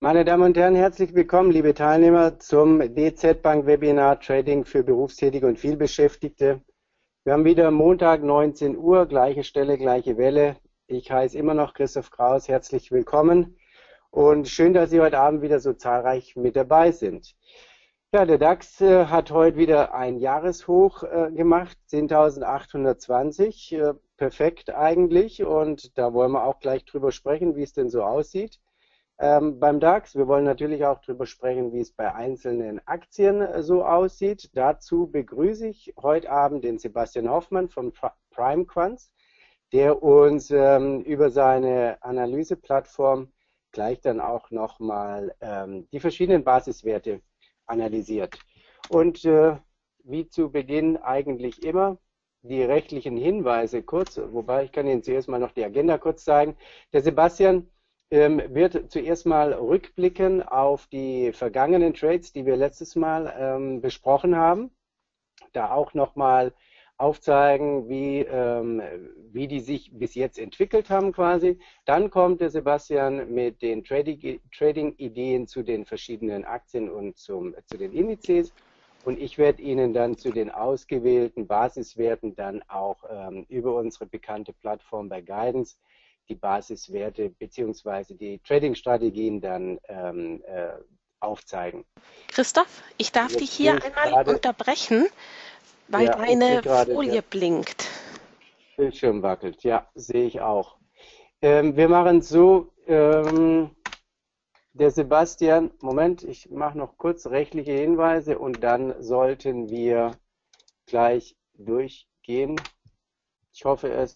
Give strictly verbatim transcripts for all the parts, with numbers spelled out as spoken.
Meine Damen und Herren, herzlich willkommen, liebe Teilnehmer, zum D Z Bank Webinar Trading für Berufstätige und Vielbeschäftigte. Wir haben wieder Montag, neunzehn Uhr, gleiche Stelle, gleiche Welle. Ich heiße immer noch Christoph Kraus, herzlich willkommen und schön, dass Sie heute Abend wieder so zahlreich mit dabei sind. Ja, der DAX äh, hat heute wieder ein Jahreshoch äh, gemacht, zehntausendachthundertzwanzig, äh, perfekt eigentlich, und da wollen wir auch gleich drüber sprechen, wie es denn so aussieht. Ähm, beim DAX, wir wollen natürlich auch darüber sprechen, wie es bei einzelnen Aktien äh, so aussieht. Dazu begrüße ich heute Abend den Sebastian Hoffmann vom PrimeQuant, der uns ähm, über seine Analyseplattform gleich dann auch nochmal ähm, die verschiedenen Basiswerte analysiert. Und äh, wie zu Beginn eigentlich immer, die rechtlichen Hinweise kurz, wobei ich kann Ihnen zuerst mal noch die Agenda kurz zeigen. Der Sebastian ähm, wird zuerst mal rückblicken auf die vergangenen Trades, die wir letztes Mal ähm, besprochen haben, da auch nochmal aufzeigen, wie, ähm, wie die sich bis jetzt entwickelt haben quasi. Dann kommt der Sebastian mit den Trading-Ideen zu den verschiedenen Aktien und zum, zu den Indizes. Und ich werde Ihnen dann zu den ausgewählten Basiswerten dann auch ähm, über unsere bekannte Plattform bei Guidance die Basiswerte bzw. die Trading-Strategien dann ähm, äh, aufzeigen. Christoph, ich darf dich hier einmal grade, unterbrechen, weil ja, deine Folie der blinkt. Bildschirm wackelt, ja, sehe ich auch. Ähm, wir machen es so, ähm, der Sebastian, Moment, ich mache noch kurz rechtliche Hinweise und dann sollten wir gleich durchgehen. Ich hoffe es,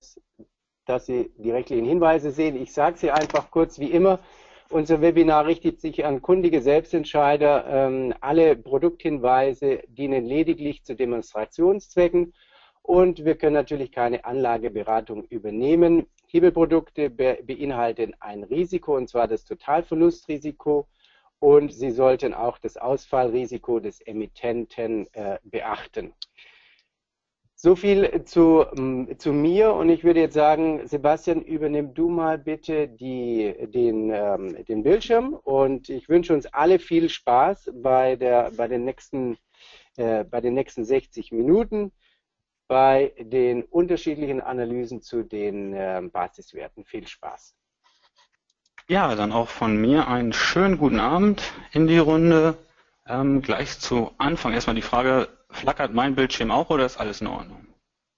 dass Sie die rechtlichen Hinweise sehen. Ich sage sie einfach kurz wie immer. Unser Webinar richtet sich an kundige Selbstentscheider. Ähm, alle Produkthinweise dienen lediglich zu Demonstrationszwecken und wir können natürlich keine Anlageberatung übernehmen. Hebelprodukte be beinhalten ein Risiko, und zwar das Totalverlustrisiko, und Sie sollten auch das Ausfallrisiko des Emittenten äh, beachten. So viel zu, zu mir, und ich würde jetzt sagen, Sebastian, übernimm du mal bitte die, den, ähm, den Bildschirm, und ich wünsche uns alle viel Spaß bei, der, bei, den, nächsten, äh, bei den nächsten sechzig Minuten bei den unterschiedlichen Analysen zu den äh, Basiswerten. Viel Spaß. Ja, dann auch von mir einen schönen guten Abend in die Runde. Ähm, gleich zu Anfang erstmal die Frage, flackert mein Bildschirm auch oder ist alles in Ordnung?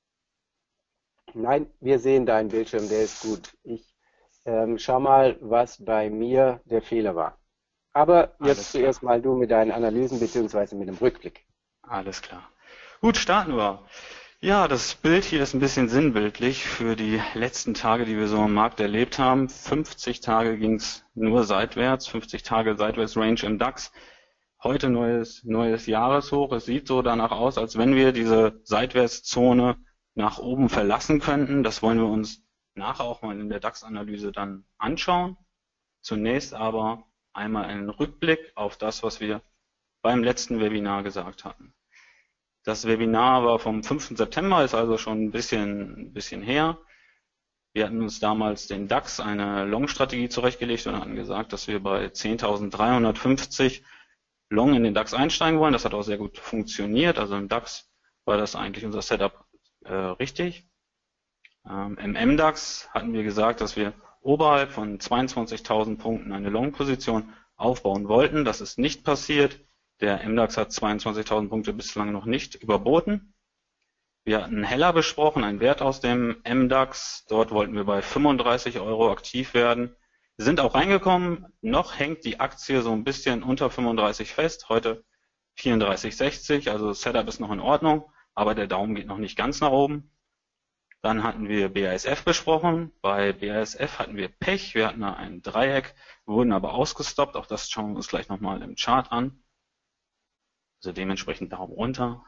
Nein, wir sehen deinen Bildschirm, der ist gut. Ich ähm, schau mal, was bei mir der Fehler war. Aber jetzt zuerst mal du mit deinen Analysen bzw. mit dem Rückblick. Alles klar. Gut, starten wir. Ja, das Bild hier ist ein bisschen sinnbildlich für die letzten Tage, die wir so am Markt erlebt haben. fünfzig Tage ging es nur seitwärts, fünfzig Tage Seitwärts-Range im DAX. Heute neues, neues Jahreshoch. Es sieht so danach aus, als wenn wir diese Seitwärtszone nach oben verlassen könnten. Das wollen wir uns nachher auch mal in der DAX-Analyse dann anschauen. Zunächst aber einmal einen Rückblick auf das, was wir beim letzten Webinar gesagt hatten. Das Webinar war vom fünften September, ist also schon ein bisschen, ein bisschen her. Wir hatten uns damals den DAX eine Long-Strategie zurechtgelegt und hatten gesagt, dass wir bei zehntausenddreihundertfünfzig Long in den DAX einsteigen wollen. Das hat auch sehr gut funktioniert. Also im DAX war das eigentlich unser Setup äh, richtig. Ähm, Im M DAX hatten wir gesagt, dass wir oberhalb von zweiundzwanzigtausend Punkten eine Long-Position aufbauen wollten. Das ist nicht passiert. Der M DAX hat zweiundzwanzigtausend Punkte bislang noch nicht überboten. Wir hatten Heller besprochen, einen Wert aus dem M DAX. Dort wollten wir bei fünfunddreißig Euro aktiv werden. Wir sind auch reingekommen. Noch hängt die Aktie so ein bisschen unter fünfunddreißig fest. Heute vierunddreißig sechzig. Also das Setup ist noch in Ordnung, aber der Daumen geht noch nicht ganz nach oben. Dann hatten wir B A S F besprochen. Bei B A S F hatten wir Pech. Wir hatten da ein Dreieck, wurden aber ausgestoppt. Auch das schauen wir uns gleich nochmal im Chart an. Also dementsprechend Daumen runter.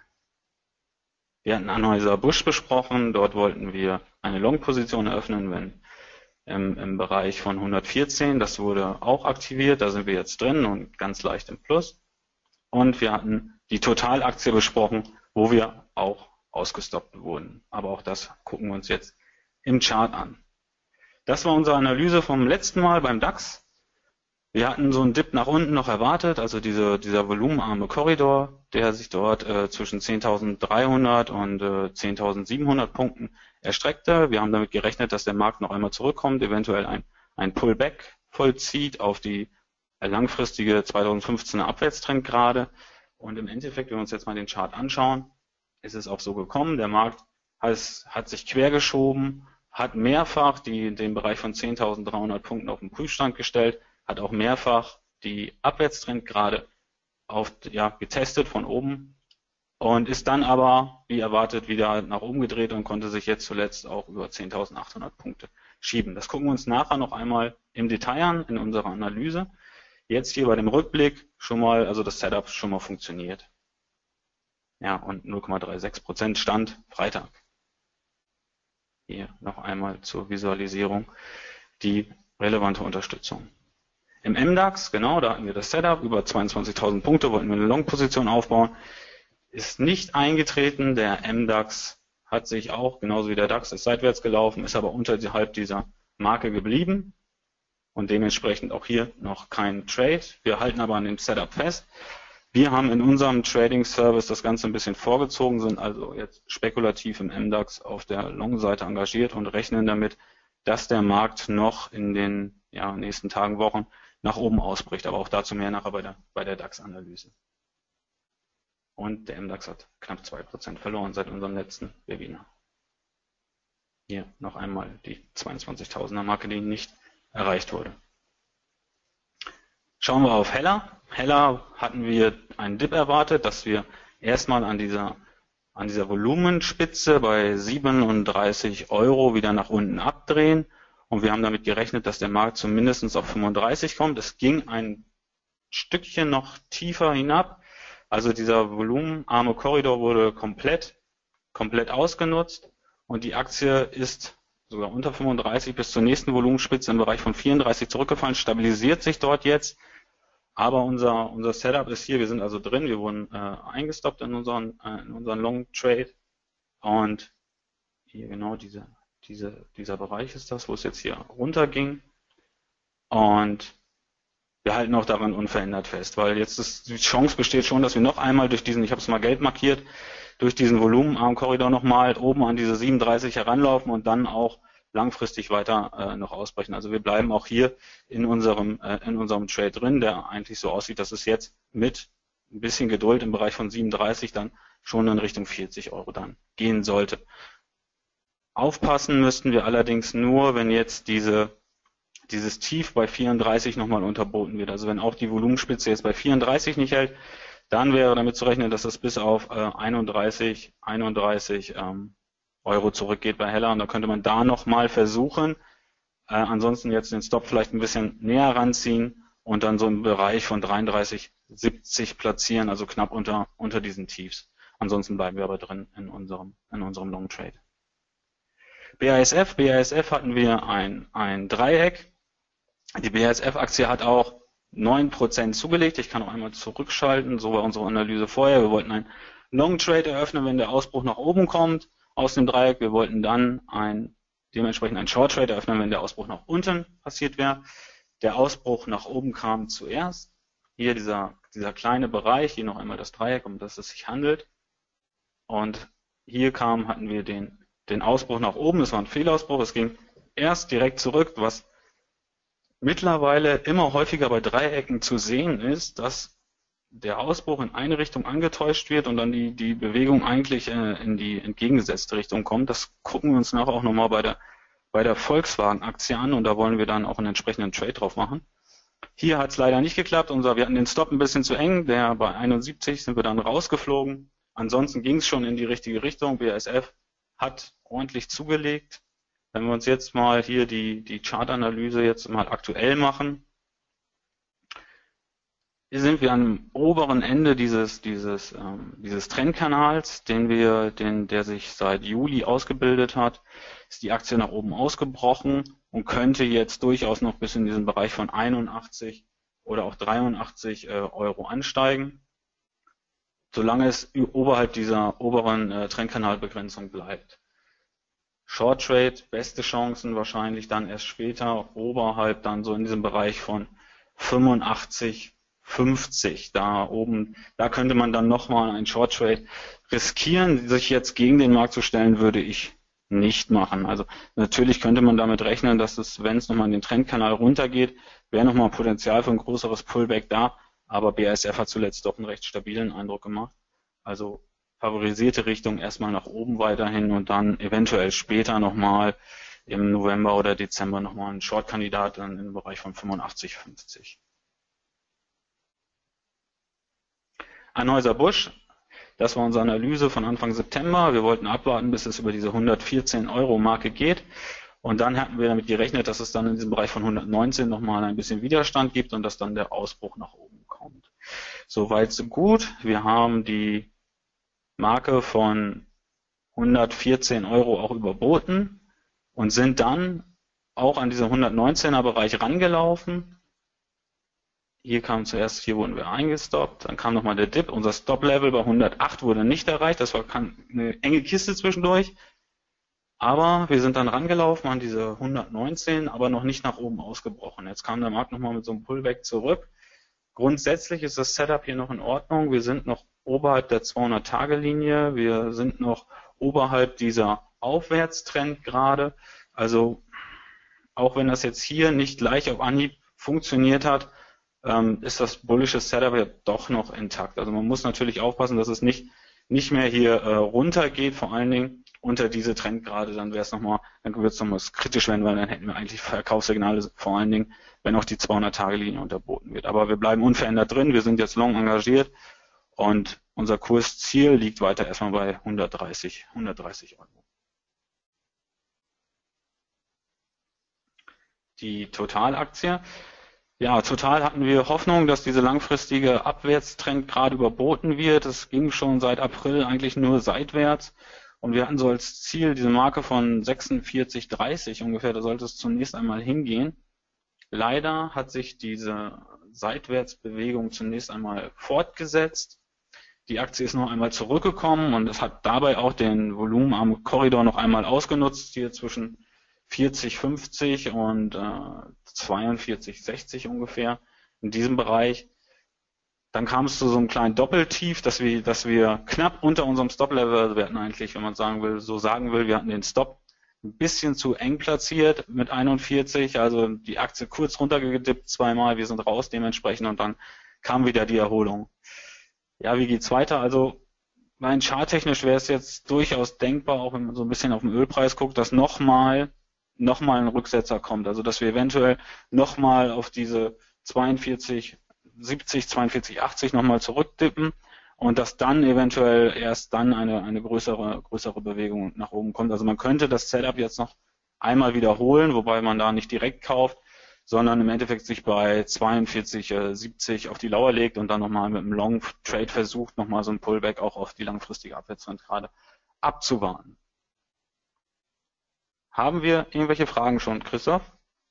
Wir hatten Anheuser-Busch besprochen. Dort wollten wir eine Long-Position eröffnen, wenn im, im Bereich von hundertvierzehn. Das wurde auch aktiviert. Da sind wir jetzt drin und ganz leicht im Plus. Und wir hatten die Totalaktie besprochen, wo wir auch ausgestoppt wurden. Aber auch das gucken wir uns jetzt im Chart an. Das war unsere Analyse vom letzten Mal beim DAX. Wir hatten so einen Dip nach unten noch erwartet, also diese, dieser volumenarme Korridor, der sich dort äh, zwischen zehntausenddreihundert und äh, zehntausendsiebenhundert Punkten erstreckte. Wir haben damit gerechnet, dass der Markt noch einmal zurückkommt, eventuell ein, ein Pullback vollzieht auf die äh, langfristige zweitausendfünfzehner Abwärtstrend gerade. Und im Endeffekt, wenn wir uns jetzt mal den Chart anschauen, ist es auch so gekommen. Der Markt hat, hat sich quergeschoben, hat mehrfach die, den Bereich von zehntausenddreihundert Punkten auf den Prüfstand gestellt, hat auch mehrfach die Abwärtstrend gerade auf, ja, getestet von oben und ist dann aber, wie erwartet, wieder nach oben gedreht und konnte sich jetzt zuletzt auch über zehntausendachthundert Punkte schieben. Das gucken wir uns nachher noch einmal im Detail an in unserer Analyse. Jetzt hier bei dem Rückblick schon mal, also das Setup schon mal funktioniert. Ja, und null Komma sechsunddreißig Prozent Stand Freitag. Hier noch einmal zur Visualisierung die relevante Unterstützung. Im M DAX, genau, da hatten wir das Setup, über zweiundzwanzigtausend Punkte, wollten wir eine Long-Position aufbauen, ist nicht eingetreten. Der M DAX hat sich auch, genauso wie der DAX, ist seitwärts gelaufen, ist aber unterhalb dieser Marke geblieben und dementsprechend auch hier noch kein Trade. Wir halten aber an dem Setup fest. Wir haben in unserem Trading Service das Ganze ein bisschen vorgezogen, sind also jetzt spekulativ im M DAX auf der Long-Seite engagiert und rechnen damit, dass der Markt noch in den ja, nächsten Tagen, Wochen nach oben ausbricht, aber auch dazu mehr nachher bei der, bei der DAX-Analyse. Und der M DAX hat knapp zwei Prozent verloren seit unserem letzten Webinar. Hier noch einmal die zweiundzwanzigtausender Marke, die nicht erreicht wurde. Schauen wir auf Heller. Heller hatten wir einen Dip erwartet, dass wir erstmal an dieser, an dieser Volumenspitze bei siebenunddreißig Euro wieder nach unten abdrehen. Und wir haben damit gerechnet, dass der Markt zumindest auf fünfunddreißig kommt. Es ging ein Stückchen noch tiefer hinab. Also dieser volumenarme Korridor wurde komplett, komplett ausgenutzt. Und die Aktie ist sogar unter fünfunddreißig bis zur nächsten Volumenspitze im Bereich von vierunddreißig zurückgefallen, stabilisiert sich dort jetzt. Aber unser, unser Setup ist hier, wir sind also drin, wir wurden äh, eingestoppt in unseren, äh, in unseren Long Trade. Und hier genau diese Diese, dieser Bereich ist das, wo es jetzt hier runterging. Und wir halten auch daran unverändert fest, weil jetzt ist, die Chance besteht schon, dass wir noch einmal durch diesen, ich habe es mal gelb markiert, durch diesen Volumenarm-Korridor nochmal oben an diese siebenunddreißig heranlaufen und dann auch langfristig weiter äh, noch ausbrechen. Also wir bleiben auch hier in unserem, äh, in unserem Trade drin, der eigentlich so aussieht, dass es jetzt mit ein bisschen Geduld im Bereich von siebenunddreißig dann schon in Richtung vierzig Euro dann gehen sollte. Aufpassen müssten wir allerdings nur, wenn jetzt diese, dieses Tief bei vierunddreißig nochmal unterboten wird. Also wenn auch die Volumenspitze jetzt bei vierunddreißig nicht hält, dann wäre damit zu rechnen, dass das bis auf äh, einunddreißig, einunddreißig ähm, Euro zurückgeht bei Heller. Und da könnte man da nochmal versuchen, äh, ansonsten jetzt den Stop vielleicht ein bisschen näher ranziehen und dann so im Bereich von dreiunddreißig siebzig platzieren, also knapp unter, unter diesen Tiefs. Ansonsten bleiben wir aber drin in unserem, in unserem Long Trade. B A S F, B A S F hatten wir ein, ein Dreieck. Die B A S F-Aktie hat auch neun Prozent zugelegt. Ich kann auch einmal zurückschalten, so war unsere Analyse vorher. Wir wollten einen Long Trade eröffnen, wenn der Ausbruch nach oben kommt aus dem Dreieck. Wir wollten dann ein, dementsprechend einen Short Trade eröffnen, wenn der Ausbruch nach unten passiert wäre. Der Ausbruch nach oben kam zuerst. Hier dieser, dieser kleine Bereich, hier noch einmal das Dreieck, um das es sich handelt. Und hier kam, hatten wir den den Ausbruch nach oben, es war ein Fehlausbruch, es ging erst direkt zurück, was mittlerweile immer häufiger bei Dreiecken zu sehen ist, dass der Ausbruch in eine Richtung angetäuscht wird und dann die, die Bewegung eigentlich äh, in die entgegengesetzte Richtung kommt. Das gucken wir uns nachher auch nochmal bei der, bei der Volkswagen-Aktie an und da wollen wir dann auch einen entsprechenden Trade drauf machen. Hier hat es leider nicht geklappt, unser, wir hatten den Stop ein bisschen zu eng, der bei einundsiebzig sind wir dann rausgeflogen. Ansonsten ging es schon in die richtige Richtung, B A S F hat ordentlich zugelegt. Wenn wir uns jetzt mal hier die, die Chartanalyse jetzt mal aktuell machen. Hier sind wir am oberen Ende dieses, dieses, ähm, dieses Trendkanals, den wir, den, der sich seit Juli ausgebildet hat. Ist die Aktie nach oben ausgebrochen und könnte jetzt durchaus noch bis in diesen Bereich von einundachtzig oder auch dreiundachtzig äh, Euro ansteigen, solange es oberhalb dieser oberen äh, Trendkanalbegrenzung bleibt. Short Trade, beste Chancen wahrscheinlich dann erst später, oberhalb dann so in diesem Bereich von fünfundachtzig fünfzig. Da oben, da könnte man dann nochmal einen Short Trade riskieren. Sich jetzt gegen den Markt zu stellen, würde ich nicht machen. Also natürlich könnte man damit rechnen, dass es, wenn es nochmal in den Trendkanal runtergeht, wäre nochmal Potenzial für ein größeres Pullback da. Aber B A S F hat zuletzt doch einen recht stabilen Eindruck gemacht. Also favorisierte Richtung erstmal nach oben weiterhin und dann eventuell später nochmal im November oder Dezember nochmal ein Short-Kandidat dann im Bereich von fünfundachtzig fünfzig. Anheuser-Busch, das war unsere Analyse von Anfang September. Wir wollten abwarten, bis es über diese hundertvierzehn Euro Marke geht. Und dann hatten wir damit gerechnet, dass es dann in diesem Bereich von hundertneunzehn nochmal ein bisschen Widerstand gibt und dass dann der Ausbruch nach oben kommt. Soweit so gut. Wir haben die Marke von hundertvierzehn Euro auch überboten und sind dann auch an diesen hundertneunzehner Bereich rangelaufen. Hier kam zuerst, hier wurden wir eingestoppt, dann kam nochmal der Dip. Unser Stop-Level bei hundertacht wurde nicht erreicht, das war eine enge Kiste zwischendurch. Aber wir sind dann rangelaufen an diese hundertneunzehn, aber noch nicht nach oben ausgebrochen. Jetzt kam der Markt nochmal mit so einem Pullback zurück. Grundsätzlich ist das Setup hier noch in Ordnung. Wir sind noch oberhalb der zweihundert-Tage-Linie. Wir sind noch oberhalb dieser Aufwärtstrend gerade. Also auch wenn das jetzt hier nicht gleich auf Anhieb funktioniert hat, ähm, ist das bullische Setup ja doch noch intakt. Also man muss natürlich aufpassen, dass es nicht, nicht mehr hier äh, runter geht, vor allen Dingen unter diese Trendgrade, dann wäre es nochmal, dann wird es nochmal kritisch werden, weil dann hätten wir eigentlich Verkaufssignale, vor allen Dingen, wenn auch die zweihundert-Tage-Linie unterboten wird. Aber wir bleiben unverändert drin, wir sind jetzt long engagiert und unser Kursziel liegt weiter erstmal bei hundertdreißig Euro. Die Total-Aktie. Ja, total hatten wir Hoffnung, dass diese langfristige Abwärtstrend gerade überboten wird. Es ging schon seit April eigentlich nur seitwärts. Und wir hatten so als Ziel diese Marke von sechsundvierzig dreißig ungefähr, da sollte es zunächst einmal hingehen. Leider hat sich diese Seitwärtsbewegung zunächst einmal fortgesetzt. Die Aktie ist noch einmal zurückgekommen und es hat dabei auch den Volumen am Korridor noch einmal ausgenutzt, hier zwischen vierzig fünfzig und äh, zweiundvierzig sechzig ungefähr in diesem Bereich. Dann kam es zu so einem kleinen Doppeltief, dass wir, dass wir knapp unter unserem Stop-Level, also wir hatten eigentlich, wenn man sagen will, so sagen will, wir hatten den Stop ein bisschen zu eng platziert mit einundvierzig, also die Aktie kurz runtergedippt zweimal, wir sind raus dementsprechend und dann kam wieder die Erholung. Ja, wie geht's weiter? Also rein charttechnisch wäre es jetzt durchaus denkbar, auch wenn man so ein bisschen auf den Ölpreis guckt, dass nochmal nochmal ein Rücksetzer kommt, also dass wir eventuell nochmal auf diese zweiundvierzig siebzig, zweiundvierzig achtzig nochmal zurückdippen und dass dann eventuell erst dann eine, eine größere, größere Bewegung nach oben kommt. Also man könnte das Setup jetzt noch einmal wiederholen, wobei man da nicht direkt kauft, sondern im Endeffekt sich bei zweiundvierzig siebzig auf die Lauer legt und dann nochmal mit einem Long Trade versucht, nochmal so ein Pullback auch auf die langfristige Abwärtstrend gerade abzuwarten. Haben wir irgendwelche Fragen schon, Christoph?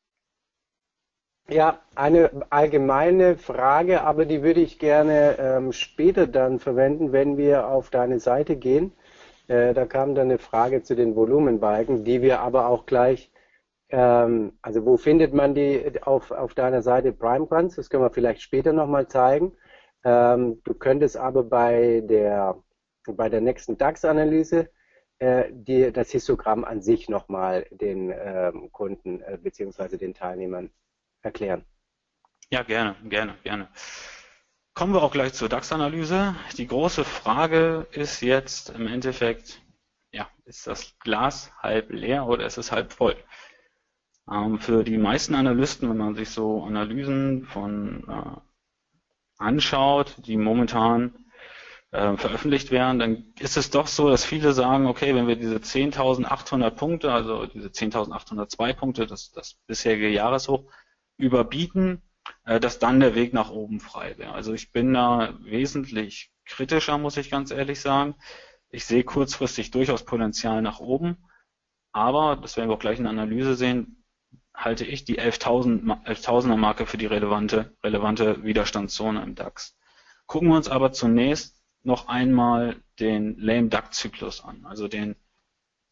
Ja, eine allgemeine Frage, aber die würde ich gerne ähm, später dann verwenden, wenn wir auf deine Seite gehen. Äh, da kam dann eine Frage zu den Volumenbalken, die wir aber auch gleich, ähm, also wo findet man die auf, auf deiner Seite PrimeGrants? Das können wir vielleicht später nochmal zeigen. Ähm, du könntest aber bei der, bei der nächsten DAX-Analyse äh, die, das Histogramm an sich nochmal den ähm, Kunden äh, bzw. den Teilnehmern erklären. Ja, gerne, gerne, gerne. Kommen wir auch gleich zur DAX-Analyse. Die große Frage ist jetzt im Endeffekt, ja, ist das Glas halb leer oder ist es halb voll? Ähm, für die meisten Analysten, wenn man sich so Analysen von äh, anschaut, die momentan äh, veröffentlicht werden, dann ist es doch so, dass viele sagen, okay, wenn wir diese zehntausendachthundert Punkte, also diese zehntausendachthundertzwei Punkte, das, das bisherige Jahreshoch, überbieten, äh, dass dann der Weg nach oben frei wäre. Also ich bin da wesentlich kritischer, muss ich ganz ehrlich sagen. Ich sehe kurzfristig durchaus Potenzial nach oben, aber, das werden wir auch gleich in der Analyse sehen, halte ich die elftausender Marke für die relevante, relevante Widerstandszone im DAX. Gucken wir uns aber zunächst noch einmal den Lame Duck Zyklus an, also den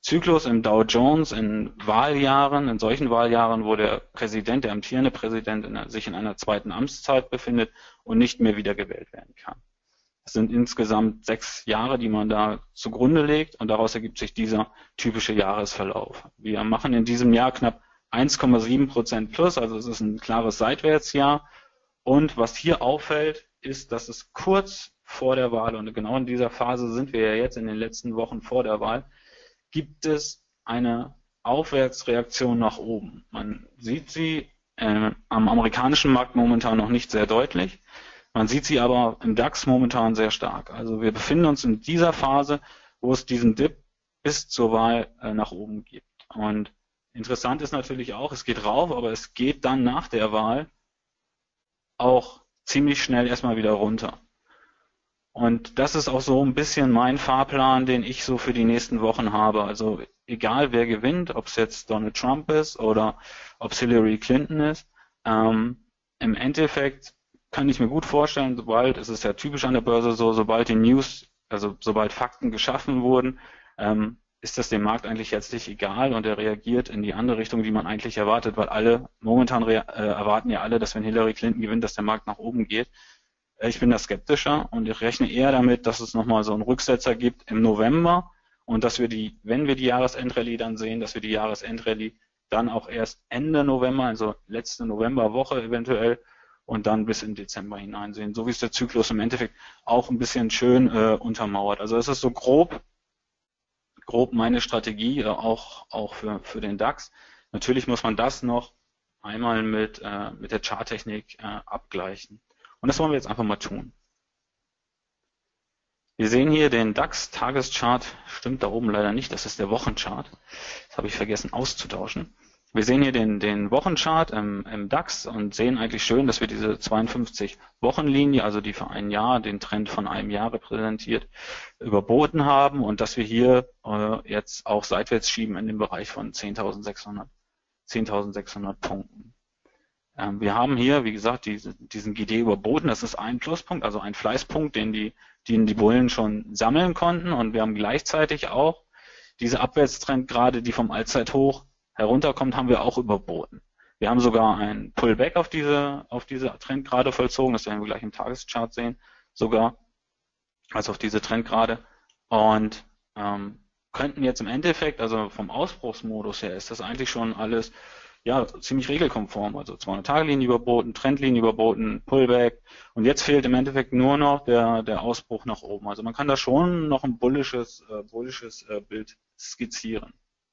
Zyklus im Dow Jones in Wahljahren, in solchen Wahljahren, wo der Präsident, der amtierende Präsident in einer, sich in einer zweiten Amtszeit befindet und nicht mehr wiedergewählt werden kann. Es sind insgesamt sechs Jahre, die man da zugrunde legt und daraus ergibt sich dieser typische Jahresverlauf. Wir machen in diesem Jahr knapp eins Komma sieben Prozent plus, also es ist ein klares Seitwärtsjahr. Und was hier auffällt, ist, dass es kurz vor der Wahl, und genau in dieser Phase sind wir ja jetzt in den letzten Wochen vor der Wahl, gibt es eine Aufwärtsreaktion nach oben. Man sieht sie äh, am amerikanischen Markt momentan noch nicht sehr deutlich. Man sieht sie aber im DAX momentan sehr stark. Also wir befinden uns in dieser Phase, wo es diesen Dip bis zur Wahl äh, nach oben gibt. Und interessant ist natürlich auch, es geht rauf, aber es geht dann nach der Wahl auch ziemlich schnell erstmal wieder runter. Und das ist auch so ein bisschen mein Fahrplan, den ich so für die nächsten Wochen habe. Also egal wer gewinnt, ob es jetzt Donald Trump ist oder ob es Hillary Clinton ist, ähm, im Endeffekt kann ich mir gut vorstellen, sobald, es ist ja typisch an der Börse so, sobald die News, also sobald Fakten geschaffen wurden, ähm, ist das dem Markt eigentlich herzlich egal und er reagiert in die andere Richtung, die man eigentlich erwartet, weil alle, momentan äh, erwarten ja alle, dass wenn Hillary Clinton gewinnt, dass der Markt nach oben geht. Ich bin da skeptischer und ich rechne eher damit, dass es nochmal so einen Rücksetzer gibt im November und dass wir die, wenn wir die Jahresendrallye dann sehen, dass wir die Jahresendrallye dann auch erst Ende November, also letzte Novemberwoche eventuell und dann bis in Dezember hinein sehen. So wie es der Zyklus im Endeffekt auch ein bisschen schön äh, untermauert. Also es ist so grob, grob meine Strategie, äh, auch, auch für, für den DAX. Natürlich muss man das noch einmal mit, äh, mit der Charttechnik äh, abgleichen. Und das wollen wir jetzt einfach mal tun. Wir sehen hier den DAX-Tageschart, stimmt da oben leider nicht, das ist der Wochenchart. Das habe ich vergessen auszutauschen. Wir sehen hier den, den Wochenchart im, im DAX und sehen eigentlich schön, dass wir diese zweiundfünfzig-Wochenlinie, also die für ein Jahr den Trend von einem Jahr repräsentiert, überboten haben und dass wir hier äh, jetzt auch seitwärts schieben in den Bereich von zehntausendsechshundert Punkten. Wir haben hier, wie gesagt, diesen G D überboten. Das ist ein Pluspunkt, also ein Fleißpunkt, den die, den die Bullen schon sammeln konnten. Und wir haben gleichzeitig auch diese Abwärtstrend gerade, die vom Allzeithoch herunterkommt, haben wir auch überboten. Wir haben sogar ein Pullback auf diese, auf diese Trendgrade vollzogen. Das werden wir gleich im Tageschart sehen, sogar, also auf diese Trendgrade. Und ähm, könnten jetzt im Endeffekt, also vom Ausbruchsmodus her, ist das eigentlich schon alles ja, ziemlich regelkonform, also zweihundert-Tage-Linie überboten, Trendlinie überboten, Pullback und jetzt fehlt im Endeffekt nur noch der, der Ausbruch nach oben. Also man kann da schon noch ein bullisches, äh, bullisches äh, Bild skizzieren.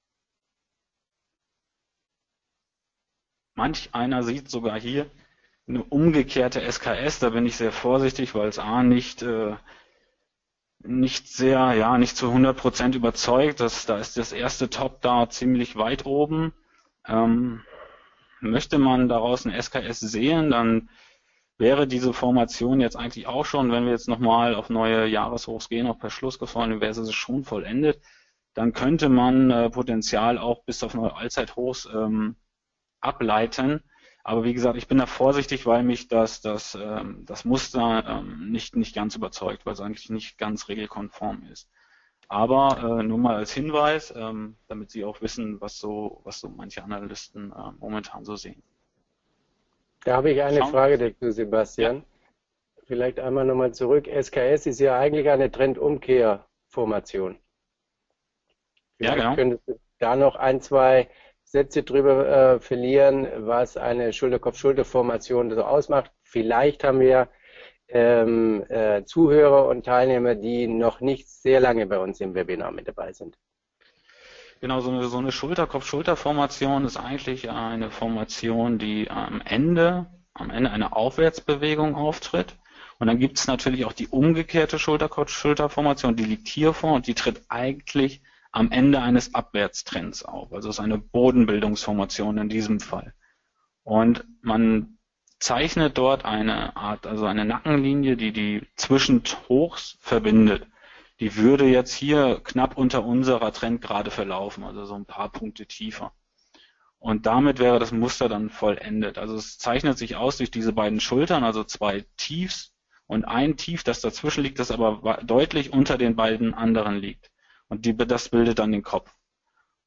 Manch einer sieht sogar hier eine umgekehrte S K S, da bin ich sehr vorsichtig, weil es A nicht, äh, nicht sehr, ja, nicht zu hundert Prozent überzeugt, dass, da ist das erste Top da ziemlich weit oben. Ähm, möchte man daraus eine S K S sehen, dann wäre diese Formation jetzt eigentlich auch schon, wenn wir jetzt nochmal auf neue Jahreshochs gehen, auch per Schluss gefallen, wäre sie schon vollendet, dann könnte man äh, Potenzial auch bis auf neue Allzeithochs ähm, ableiten. Aber wie gesagt, ich bin da vorsichtig, weil mich das, das, ähm, das Muster ähm, nicht, nicht ganz überzeugt, weil es eigentlich nicht ganz regelkonform ist. Aber äh, nur mal als Hinweis, ähm, damit Sie auch wissen, was so, was so manche Analysten äh, momentan so sehen. Da habe ich eine Schauen. Frage dazu, Sebastian. Ja. Vielleicht einmal nochmal zurück. S K S ist ja eigentlich eine Trendumkehrformation. Ja, genau. Könntest du da noch ein, zwei Sätze drüber äh, verlieren, was eine Schulter-Kopf-Schulter-Formation so ausmacht? Vielleicht haben wir Ähm, äh, Zuhörer und Teilnehmer, die noch nicht sehr lange bei uns im Webinar mit dabei sind. Genau, so eine, so eine Schulter-Kopf-Schulter-Formation ist eigentlich eine Formation, die am Ende, am Ende eine Aufwärtsbewegung auftritt. Und dann gibt es natürlich auch die umgekehrte Schulter-Kopf-Schulter-Formation, die liegt hier vor und die tritt eigentlich am Ende eines Abwärtstrends auf. Also es ist eine Bodenbildungsformation in diesem Fall. Und man zeichnet dort eine Art, also eine Nackenlinie, die die Zwischenhochs verbindet. Die würde jetzt hier knapp unter unserer Trendgrade verlaufen, also so ein paar Punkte tiefer. Und damit wäre das Muster dann vollendet. Also es zeichnet sich aus durch diese beiden Schultern, also zwei Tiefs und ein Tief, das dazwischen liegt, das aber deutlich unter den beiden anderen liegt. Und die, das bildet dann den Kopf.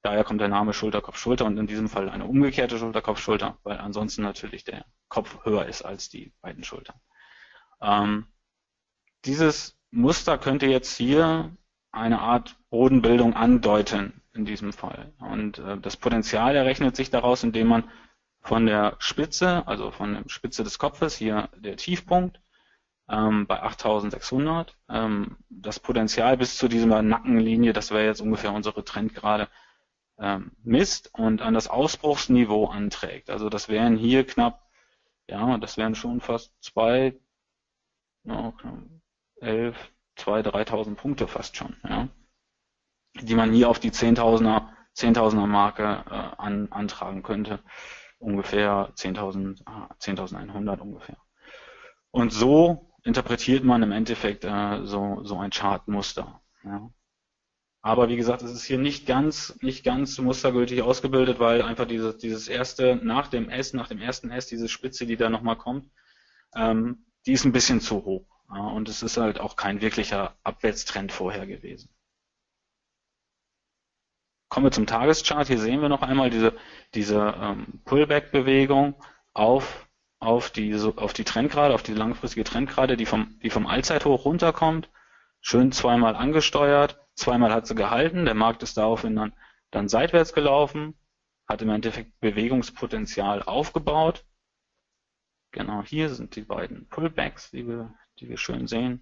daher kommt der Name Schulter, Kopf, Schulter und in diesem Fall eine umgekehrte Schulter, Kopf, Schulter, weil ansonsten natürlich der Kopf höher ist als die beiden Schultern. Ähm, dieses Muster könnte jetzt hier eine Art Bodenbildung andeuten in diesem Fall. Und äh, das Potential errechnet sich daraus, indem man von der Spitze, also von der Spitze des Kopfes, hier der Tiefpunkt, ähm, bei achttausendsechshundert, ähm, das Potenzial bis zu dieser Nackenlinie, das wäre jetzt ungefähr unsere Trendgerade, ähm, misst und an das Ausbruchsniveau anträgt. Also das wären hier knapp, ja, das wären schon fast zwei, no, elf, zweitausend, dreitausend Punkte fast schon, ja, die man hier auf die Zehntausender, Zehntausender Marke äh, an, antragen könnte. Ungefähr zehntausend, zehntausendeinhundert ungefähr. Und so interpretiert man im Endeffekt äh, so, so ein Chartmuster. Ja. Aber wie gesagt, es ist hier nicht ganz, nicht ganz mustergültig ausgebildet, weil einfach dieses, dieses erste, nach dem S, nach dem ersten S, diese Spitze, die da nochmal kommt, ähm, die ist ein bisschen zu hoch. Ja, und es ist halt auch kein wirklicher Abwärtstrend vorher gewesen. Kommen wir zum Tageschart. Hier sehen wir noch einmal diese, diese ähm, Pullback-Bewegung auf, auf, die, so, auf die Trendgerade, auf die langfristige Trendgerade, die vom, die vom Allzeithoch runterkommt. Schön zweimal angesteuert, zweimal hat sie gehalten. Der Markt ist daraufhin dann, dann seitwärts gelaufen, hat im Endeffekt Bewegungspotenzial aufgebaut. Genau, hier sind die beiden Pullbacks, die wir, die wir schön sehen.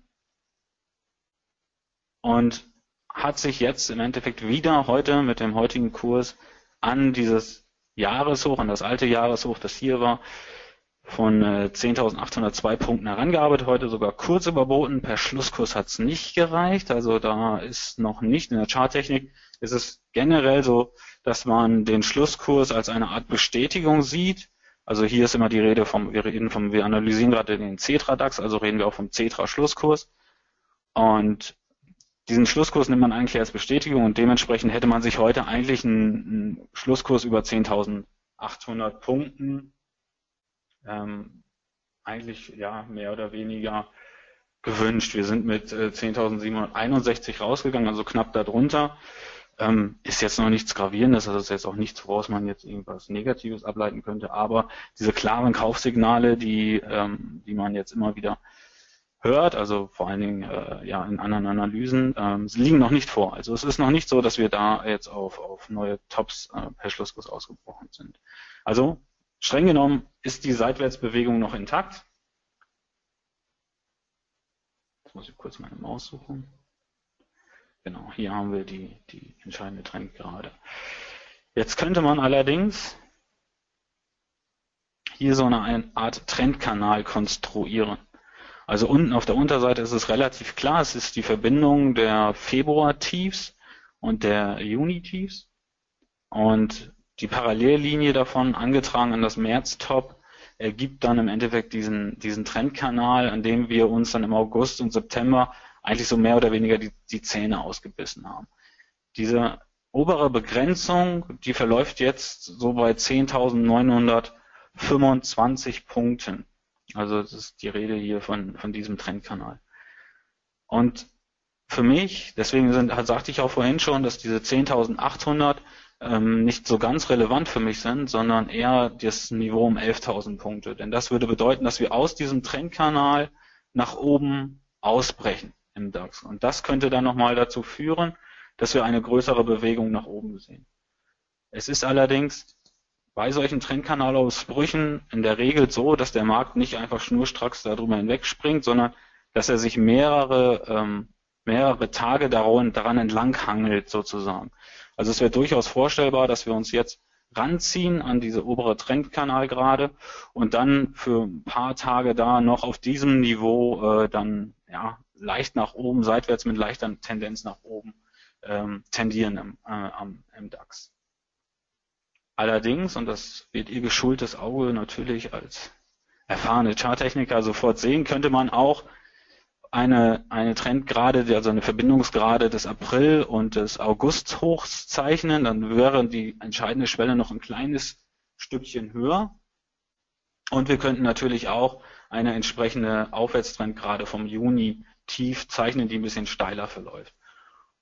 Und hat sich jetzt im Endeffekt wieder heute mit dem heutigen Kurs an dieses Jahreshoch, an das alte Jahreshoch, das hier war, von äh, zehntausendachthundertzwei Punkten herangearbeitet, heute sogar kurz überboten. Per Schlusskurs hat es nicht gereicht, also da ist noch nicht, in der Charttechnik ist es generell so, dass man den Schlusskurs als eine Art Bestätigung sieht. Also hier ist immer die Rede vom, wir reden vom, wir analysieren gerade den Xetra-DAX, also reden wir auch vom Xetra-Schlusskurs. Und diesen Schlusskurs nimmt man eigentlich als Bestätigung und dementsprechend hätte man sich heute eigentlich einen, einen Schlusskurs über zehntausendachthundert Punkten ähm, eigentlich ja mehr oder weniger gewünscht. Wir sind mit äh, zehntausendsiebenhunderteinundsechzig rausgegangen, also knapp darunter. Ähm, ist jetzt noch nichts Gravierendes, also ist jetzt auch nichts, woraus man jetzt irgendwas Negatives ableiten könnte, aber diese klaren Kaufsignale, die, ähm, die man jetzt immer wieder hört, also vor allen Dingen äh, ja in anderen Analysen, ähm, sie liegen noch nicht vor. Also es ist noch nicht so, dass wir da jetzt auf, auf neue Tops äh, per Schlusskurs ausgebrochen sind. Also streng genommen ist die Seitwärtsbewegung noch intakt. Jetzt muss ich kurz meine Maus suchen. Genau, hier haben wir die, die entscheidende Trendgerade. Jetzt könnte man allerdings hier so eine Art Trendkanal konstruieren. Also unten auf der Unterseite ist es relativ klar, es ist die Verbindung der Februar-Tiefs und der Juni-Tiefs und die Parallellinie davon, angetragen an das März-Top, ergibt dann im Endeffekt diesen, diesen Trendkanal, an dem wir uns dann im August und September eigentlich so mehr oder weniger die, die Zähne ausgebissen haben. Diese obere Begrenzung, die verläuft jetzt so bei zehntausendneunhundertfünfundzwanzig Punkten. Also das ist die Rede hier von, von diesem Trendkanal. Und für mich, deswegen sind, sagte ich auch vorhin schon, dass diese zehntausendachthundert ähm, nicht so ganz relevant für mich sind, sondern eher das Niveau um elftausend Punkte. Denn das würde bedeuten, dass wir aus diesem Trendkanal nach oben ausbrechen im DAX. Und das könnte dann nochmal dazu führen, dass wir eine größere Bewegung nach oben sehen. Es ist allerdings bei solchen Trendkanalausbrüchen in der Regel so, dass der Markt nicht einfach schnurstracks darüber hinwegspringt, sondern dass er sich mehrere, ähm, mehrere Tage daran, daran entlanghangelt sozusagen. Also es wäre durchaus vorstellbar, dass wir uns jetzt ranziehen an diese obere Trendkanalgerade und dann für ein paar Tage da noch auf diesem Niveau äh, dann ja leicht nach oben, seitwärts mit leichter Tendenz nach oben ähm, tendieren im, äh, am, im DAX. Allerdings, und das wird Ihr geschultes Auge natürlich als erfahrene Charttechniker sofort sehen, könnte man auch eine, eine Trendgerade, also eine Verbindungsgerade des April- und des August-Hochs zeichnen. Dann wäre die entscheidende Schwelle noch ein kleines Stückchen höher. Und wir könnten natürlich auch eine entsprechende Aufwärtstrendgerade vom Juni tief zeichnen, die ein bisschen steiler verläuft.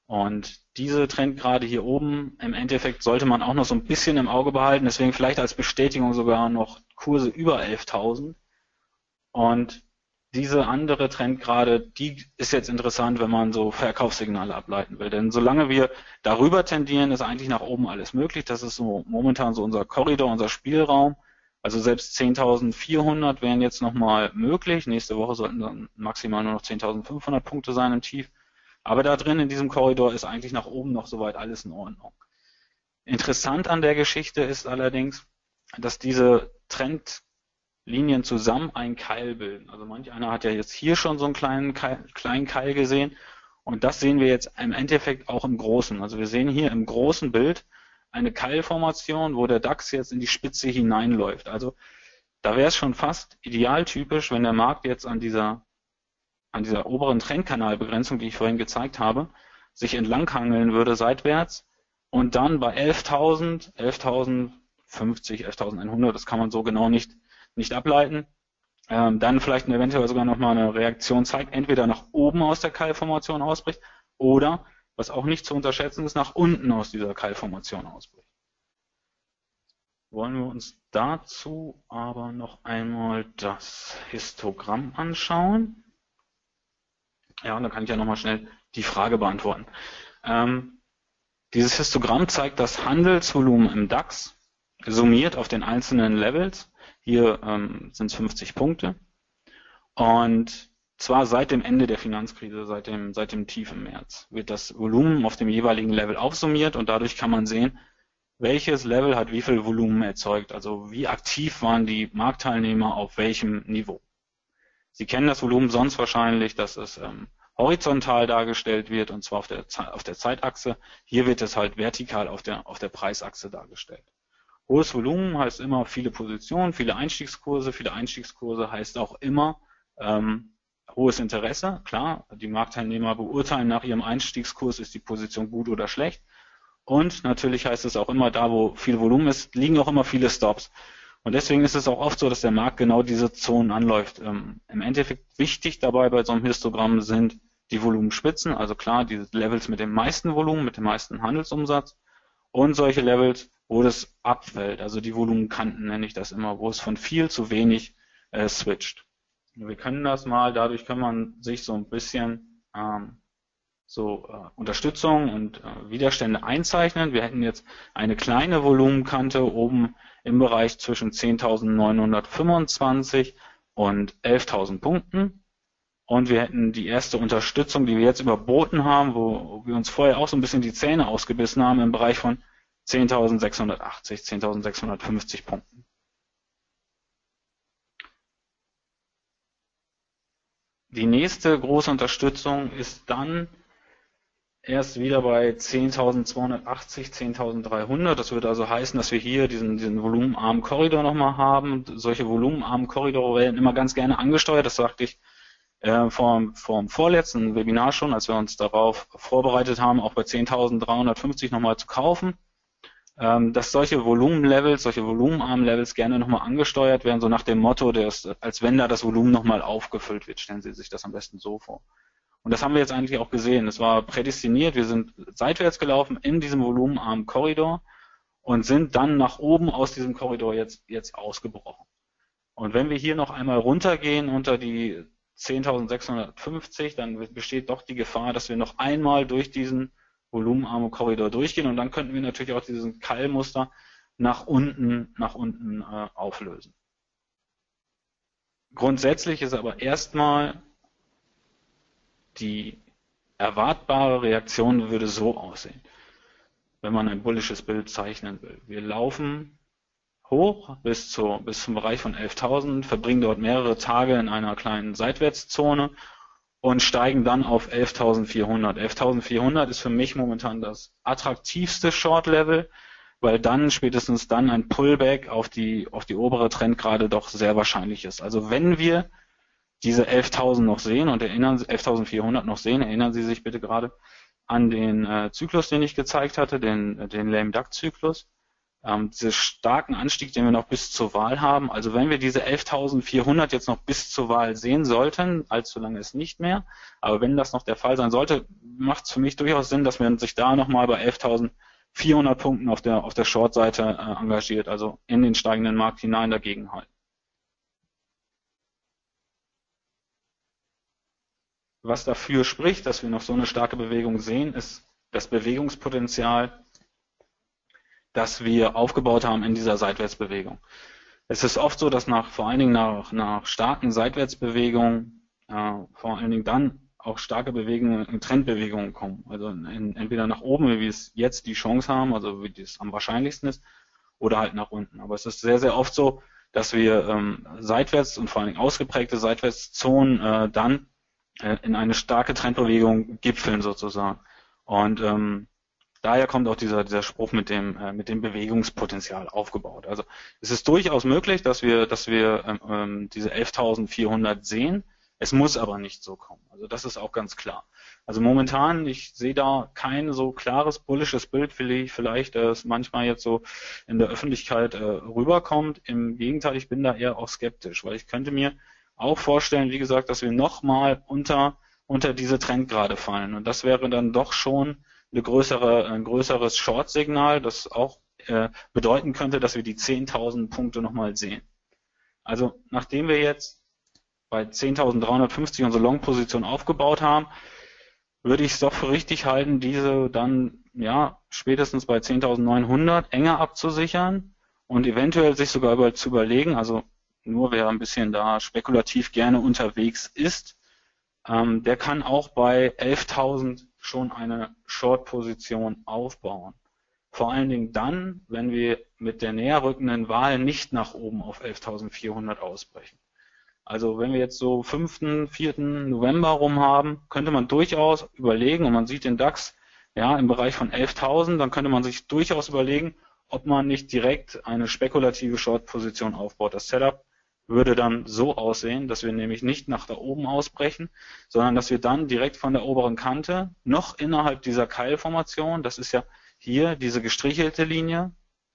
Und diese Trendgrade hier oben, im Endeffekt sollte man auch noch so ein bisschen im Auge behalten, deswegen vielleicht als Bestätigung sogar noch Kurse über elftausend. Und diese andere Trendgrade, die ist jetzt interessant, wenn man so Verkaufssignale ableiten will. Denn solange wir darüber tendieren, ist eigentlich nach oben alles möglich. Das ist so momentan so unser Korridor, unser Spielraum. Also selbst zehntausendvierhundert wären jetzt nochmal möglich. Nächste Woche sollten dann maximal nur noch zehntausendfünfhundert Punkte sein im Tief. Aber da drin in diesem Korridor ist eigentlich nach oben noch soweit alles in Ordnung. Interessant an der Geschichte ist allerdings, dass diese Trendlinien zusammen einen Keil bilden. Also manch einer hat ja jetzt hier schon so einen kleinen Keil, kleinen Keil gesehen und das sehen wir jetzt im Endeffekt auch im Großen. Also wir sehen hier im großen Bild eine Keilformation, wo der DAX jetzt in die Spitze hineinläuft. Also da wäre es schon fast idealtypisch, wenn der Markt jetzt an dieser an dieser oberen Trendkanalbegrenzung, die ich vorhin gezeigt habe, sich entlanghangeln würde seitwärts und dann bei elftausend, elftausendfünfzig, elftausendeinhundert, das kann man so genau nicht, nicht ableiten, ähm, dann vielleicht eventuell sogar nochmal eine Reaktion zeigt, entweder nach oben aus der Keilformation ausbricht oder, was auch nicht zu unterschätzen ist, nach unten aus dieser Keilformation ausbricht. Wollen wir uns dazu aber noch einmal das Histogramm anschauen. Ja, und dann kann ich ja nochmal schnell die Frage beantworten. Ähm, dieses Histogramm zeigt das Handelsvolumen im DAX, summiert auf den einzelnen Levels. Hier ähm, sind es fünfzig Punkte. Und zwar seit dem Ende der Finanzkrise, seit dem, seit dem Tief im März, wird das Volumen auf dem jeweiligen Level aufsummiert und dadurch kann man sehen, welches Level hat wie viel Volumen erzeugt. Also wie aktiv waren die Marktteilnehmer auf welchem Niveau. Sie kennen das Volumen sonst wahrscheinlich, dass es ähm, horizontal dargestellt wird und zwar auf der, auf der Zeitachse. Hier wird es halt vertikal auf der, auf der Preisachse dargestellt. Hohes Volumen heißt immer viele Positionen, viele Einstiegskurse. Viele Einstiegskurse heißt auch immer ähm, hohes Interesse. Klar, die Marktteilnehmer beurteilen nach ihrem Einstiegskurs, ist die Position gut oder schlecht. Und natürlich heißt es auch immer, da wo viel Volumen ist, liegen auch immer viele Stops. Und deswegen ist es auch oft so, dass der Markt genau diese Zonen anläuft. Ähm, Im Endeffekt wichtig dabei bei so einem Histogramm sind die Volumenspitzen, also klar, diese Levels mit dem meisten Volumen, mit dem meisten Handelsumsatz und solche Levels, wo das abfällt, also die Volumenkanten nenne ich das immer, wo es von viel zu wenig äh, switcht. Wir können das mal, dadurch kann man sich so ein bisschen ähm, so äh, Unterstützung und äh, Widerstände einzeichnen. Wir hätten jetzt eine kleine Volumenkante oben im Bereich zwischen zehntausendneunhundertfünfundzwanzig und elftausend Punkten. Und wir hätten die erste Unterstützung, die wir jetzt überboten haben, wo wir uns vorher auch so ein bisschen die Zähne ausgebissen haben, im Bereich von zehntausendsechshundertachtzig, zehntausendsechshundertfünfzig Punkten. Die nächste große Unterstützung ist dann erst wieder bei zehntausendzweihundertachtzig, zehntausenddreihundert. Das würde also heißen, dass wir hier diesen, diesen volumenarmen Korridor nochmal haben. Solche volumenarmen Korridore werden immer ganz gerne angesteuert. Das sagte ich äh, vor, vor dem vorletzten Webinar schon, als wir uns darauf vorbereitet haben, auch bei zehntausenddreihundertfünfzig nochmal zu kaufen. Ähm, dass solche Volumenlevels, solche volumenarmen Levels gerne nochmal angesteuert werden, so nach dem Motto, dass, als wenn da das Volumen nochmal aufgefüllt wird. Stellen Sie sich das am besten so vor. Und das haben wir jetzt eigentlich auch gesehen. Es war prädestiniert. Wir sind seitwärts gelaufen in diesem volumenarmen Korridor und sind dann nach oben aus diesem Korridor jetzt, jetzt ausgebrochen. Und wenn wir hier noch einmal runtergehen unter die zehntausendsechshundertfünfzig, dann besteht doch die Gefahr, dass wir noch einmal durch diesen volumenarmen Korridor durchgehen und dann könnten wir natürlich auch diesen Keilmuster nach unten, nach unten äh, auflösen. Grundsätzlich ist aber erstmal die erwartbare Reaktion würde so aussehen, wenn man ein bullisches Bild zeichnen will. Wir laufen hoch bis, zu, bis zum Bereich von elftausend, verbringen dort mehrere Tage in einer kleinen Seitwärtszone und steigen dann auf elftausendvierhundert. elftausendvierhundert ist für mich momentan das attraktivste Short-Level, weil dann, spätestens dann, ein Pullback auf die, auf die obere Trendgrade doch sehr wahrscheinlich ist. Also wenn wir diese elftausend noch sehen und erinnern Sie, elftausendvierhundert noch sehen, erinnern Sie sich bitte gerade an den äh, Zyklus, den ich gezeigt hatte, den, den Lame Duck Zyklus. ähm, diesen starken Anstieg, den wir noch bis zur Wahl haben. Also wenn wir diese elftausendvierhundert jetzt noch bis zur Wahl sehen sollten, allzu lange ist nicht mehr, aber wenn das noch der Fall sein sollte, macht es für mich durchaus Sinn, dass man sich da nochmal bei elftausendvierhundert Punkten auf der, auf der Short-Seite äh, engagiert, also in den steigenden Markt hinein dagegenhalten. Was dafür spricht, dass wir noch so eine starke Bewegung sehen, ist das Bewegungspotenzial, das wir aufgebaut haben in dieser Seitwärtsbewegung. Es ist oft so, dass nach, vor allen Dingen nach, nach starken Seitwärtsbewegungen, äh, vor allen Dingen dann auch starke Bewegungen, Trendbewegungen kommen. Also in, entweder nach oben, wie wir es jetzt die Chance haben, also wie es am wahrscheinlichsten ist, oder halt nach unten. Aber es ist sehr, sehr oft so, dass wir ähm, seitwärts und vor allen Dingen ausgeprägte Seitwärtszonen äh, dann äh, in eine starke Trendbewegung gipfeln sozusagen. Und ähm, daher kommt auch dieser, dieser Spruch mit dem, äh, mit dem Bewegungspotenzial aufgebaut. Also es ist durchaus möglich, dass wir, dass wir ähm, diese elftausendvierhundert sehen. Es muss aber nicht so kommen. Also das ist auch ganz klar. Also momentan, ich sehe da kein so klares bullisches Bild, wie vielleicht äh, es manchmal jetzt so in der Öffentlichkeit äh, rüberkommt. Im Gegenteil, ich bin da eher auch skeptisch, weil ich könnte mir auch vorstellen, wie gesagt, dass wir nochmal unter, unter diese Trendgrade fallen. Und das wäre dann doch schon eine größere, ein größeres Short-Signal, das auch äh, bedeuten könnte, dass wir die zehntausend Punkte nochmal sehen. Also nachdem wir jetzt bei zehntausenddreihundertfünfzig unsere Long-Position aufgebaut haben, würde ich es doch für richtig halten, diese dann ja spätestens bei zehntausendneunhundert enger abzusichern und eventuell sich sogar über, zu überlegen, also nur wer ein bisschen da spekulativ gerne unterwegs ist, ähm, der kann auch bei elftausend schon eine Short-Position aufbauen. Vor allen Dingen dann, wenn wir mit der näher rückenden Wahl nicht nach oben auf elftausendvierhundert ausbrechen. Also wenn wir jetzt so fünften, vierten November rum haben, könnte man durchaus überlegen, und man sieht den DAX ja im Bereich von elftausend, dann könnte man sich durchaus überlegen, ob man nicht direkt eine spekulative Short-Position aufbaut. Das Setup würde dann so aussehen, dass wir nämlich nicht nach da oben ausbrechen, sondern dass wir dann direkt von der oberen Kante noch innerhalb dieser Keilformation, das ist ja hier diese gestrichelte Linie,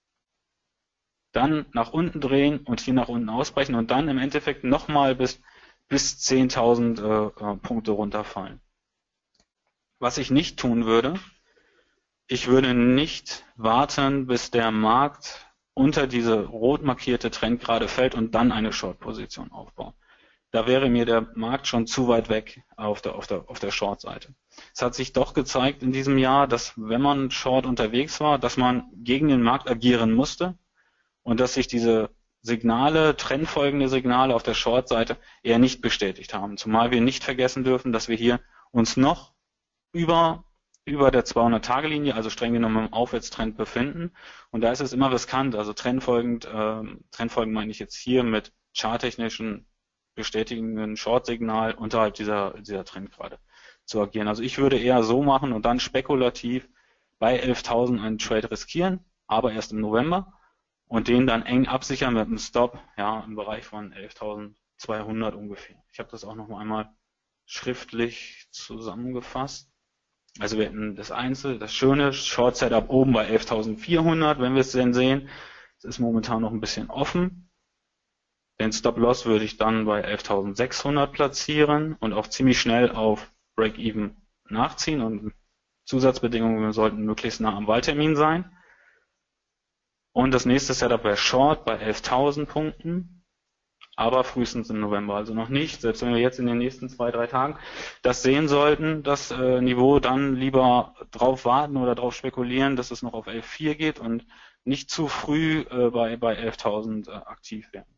dann nach unten drehen und hier nach unten ausbrechen und dann im Endeffekt nochmal bis, bis zehntausend äh, Punkte runterfallen. Was ich nicht tun würde, ich würde nicht warten, bis der Markt unter diese rot markierte Trendgrade fällt und dann eine Short-Position aufbauen. Da wäre mir der Markt schon zu weit weg auf der, auf der, auf der Short-Seite. Es hat sich doch gezeigt in diesem Jahr, dass wenn man Short unterwegs war, dass man gegen den Markt agieren musste und dass sich diese Signale, trendfolgende Signale auf der Short-Seite eher nicht bestätigt haben. Zumal wir nicht vergessen dürfen, dass wir hier uns noch über über der zweihundert-Tage-Linie, also streng genommen im Aufwärtstrend befinden. Und da ist es immer riskant, also trendfolgend, äh, trendfolgend meine ich jetzt hier mit charttechnischen bestätigenden Short-Signal unterhalb dieser, dieser Trendgrade zu agieren. Also ich würde eher so machen und dann spekulativ bei elftausend einen Trade riskieren, aber erst im November und den dann eng absichern mit einem Stop, ja, im Bereich von elftausendzweihundert ungefähr. Ich habe das auch noch einmal schriftlich zusammengefasst. Also wir hätten das Einzel, das schöne Short Setup oben bei elftausendvierhundert, wenn wir es denn sehen. Das ist momentan noch ein bisschen offen. Den Stop Loss würde ich dann bei elftausendsechshundert platzieren und auch ziemlich schnell auf Break-Even nachziehen und Zusatzbedingungen, wir sollten möglichst nah am Wahltermin sein. Und das nächste Setup wäre Short bei elftausend Punkten. Aber frühestens im November, also noch nicht, selbst wenn wir jetzt in den nächsten zwei, drei Tagen das sehen sollten, das äh, Niveau, dann lieber drauf warten oder drauf spekulieren, dass es noch auf elf Komma vier geht und nicht zu früh äh, bei, bei elftausend äh, aktiv werden.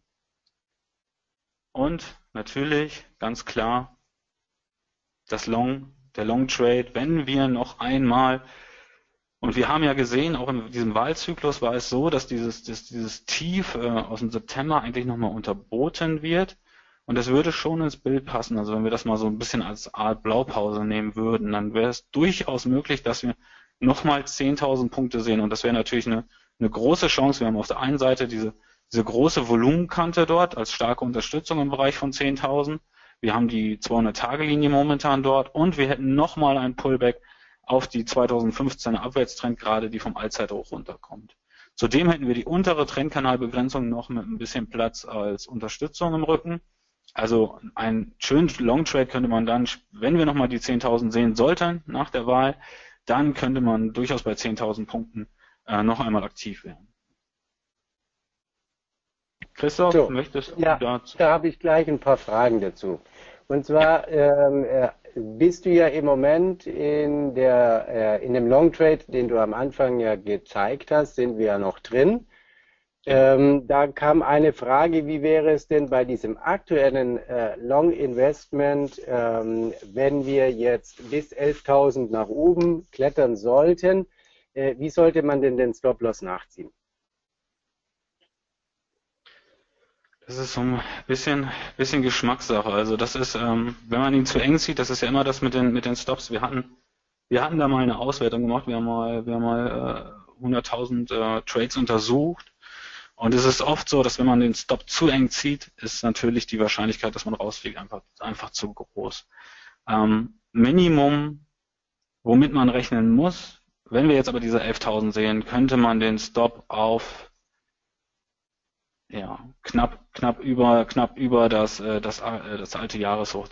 Und natürlich, ganz klar, das Long, der Long Trade, wenn wir noch einmal, und wir haben ja gesehen, auch in diesem Wahlzyklus war es so, dass dieses, dass dieses Tief äh, aus dem September eigentlich nochmal unterboten wird. Und das würde schon ins Bild passen. Also wenn wir das mal so ein bisschen als Art Blaupause nehmen würden, dann wäre es durchaus möglich, dass wir nochmal zehntausend Punkte sehen. Und das wäre natürlich eine, eine große Chance. Wir haben auf der einen Seite diese, diese große Volumenkante dort als starke Unterstützung im Bereich von zehntausend. Wir haben die zweihundert-Tage-Linie momentan dort und wir hätten nochmal ein Pullback auf die zweitausendfünfzehner Abwärtstrend gerade, die vom Allzeithoch runterkommt. Zudem hätten wir die untere Trendkanalbegrenzung noch mit ein bisschen Platz als Unterstützung im Rücken. Also einen schönen Long Trade könnte man dann, wenn wir nochmal die zehntausend sehen sollten nach der Wahl, dann könnte man durchaus bei zehntausend Punkten äh, noch einmal aktiv werden. Christoph, So, möchtest du ja, dazu? da habe ich gleich ein paar Fragen dazu. Und zwar ähm, äh, bist du ja im Moment in der äh, in dem Long Trade, den du am Anfang ja gezeigt hast, sind wir ja noch drin. Ähm, da kam eine Frage, wie wäre es denn bei diesem aktuellen äh, Long Investment, ähm, wenn wir jetzt bis elftausend nach oben klettern sollten, äh, wie sollte man denn den Stop-Loss nachziehen? Das ist so ein bisschen, bisschen Geschmackssache. Also das ist, ähm, wenn man ihn zu eng zieht, das ist ja immer das mit den, mit den Stops. Wir hatten, wir hatten da mal eine Auswertung gemacht, wir haben mal, wir haben mal äh, hunderttausend äh, Trades untersucht. Und es ist oft so, dass wenn man den Stop zu eng zieht, ist natürlich die Wahrscheinlichkeit, dass man rausfliegt, einfach, einfach zu groß. Ähm, Minimum, womit man rechnen muss, wenn wir jetzt aber diese elftausend sehen, könnte man den Stop auf ja, knapp, knapp über, knapp über das, äh, das, äh, das alte Jahreshoch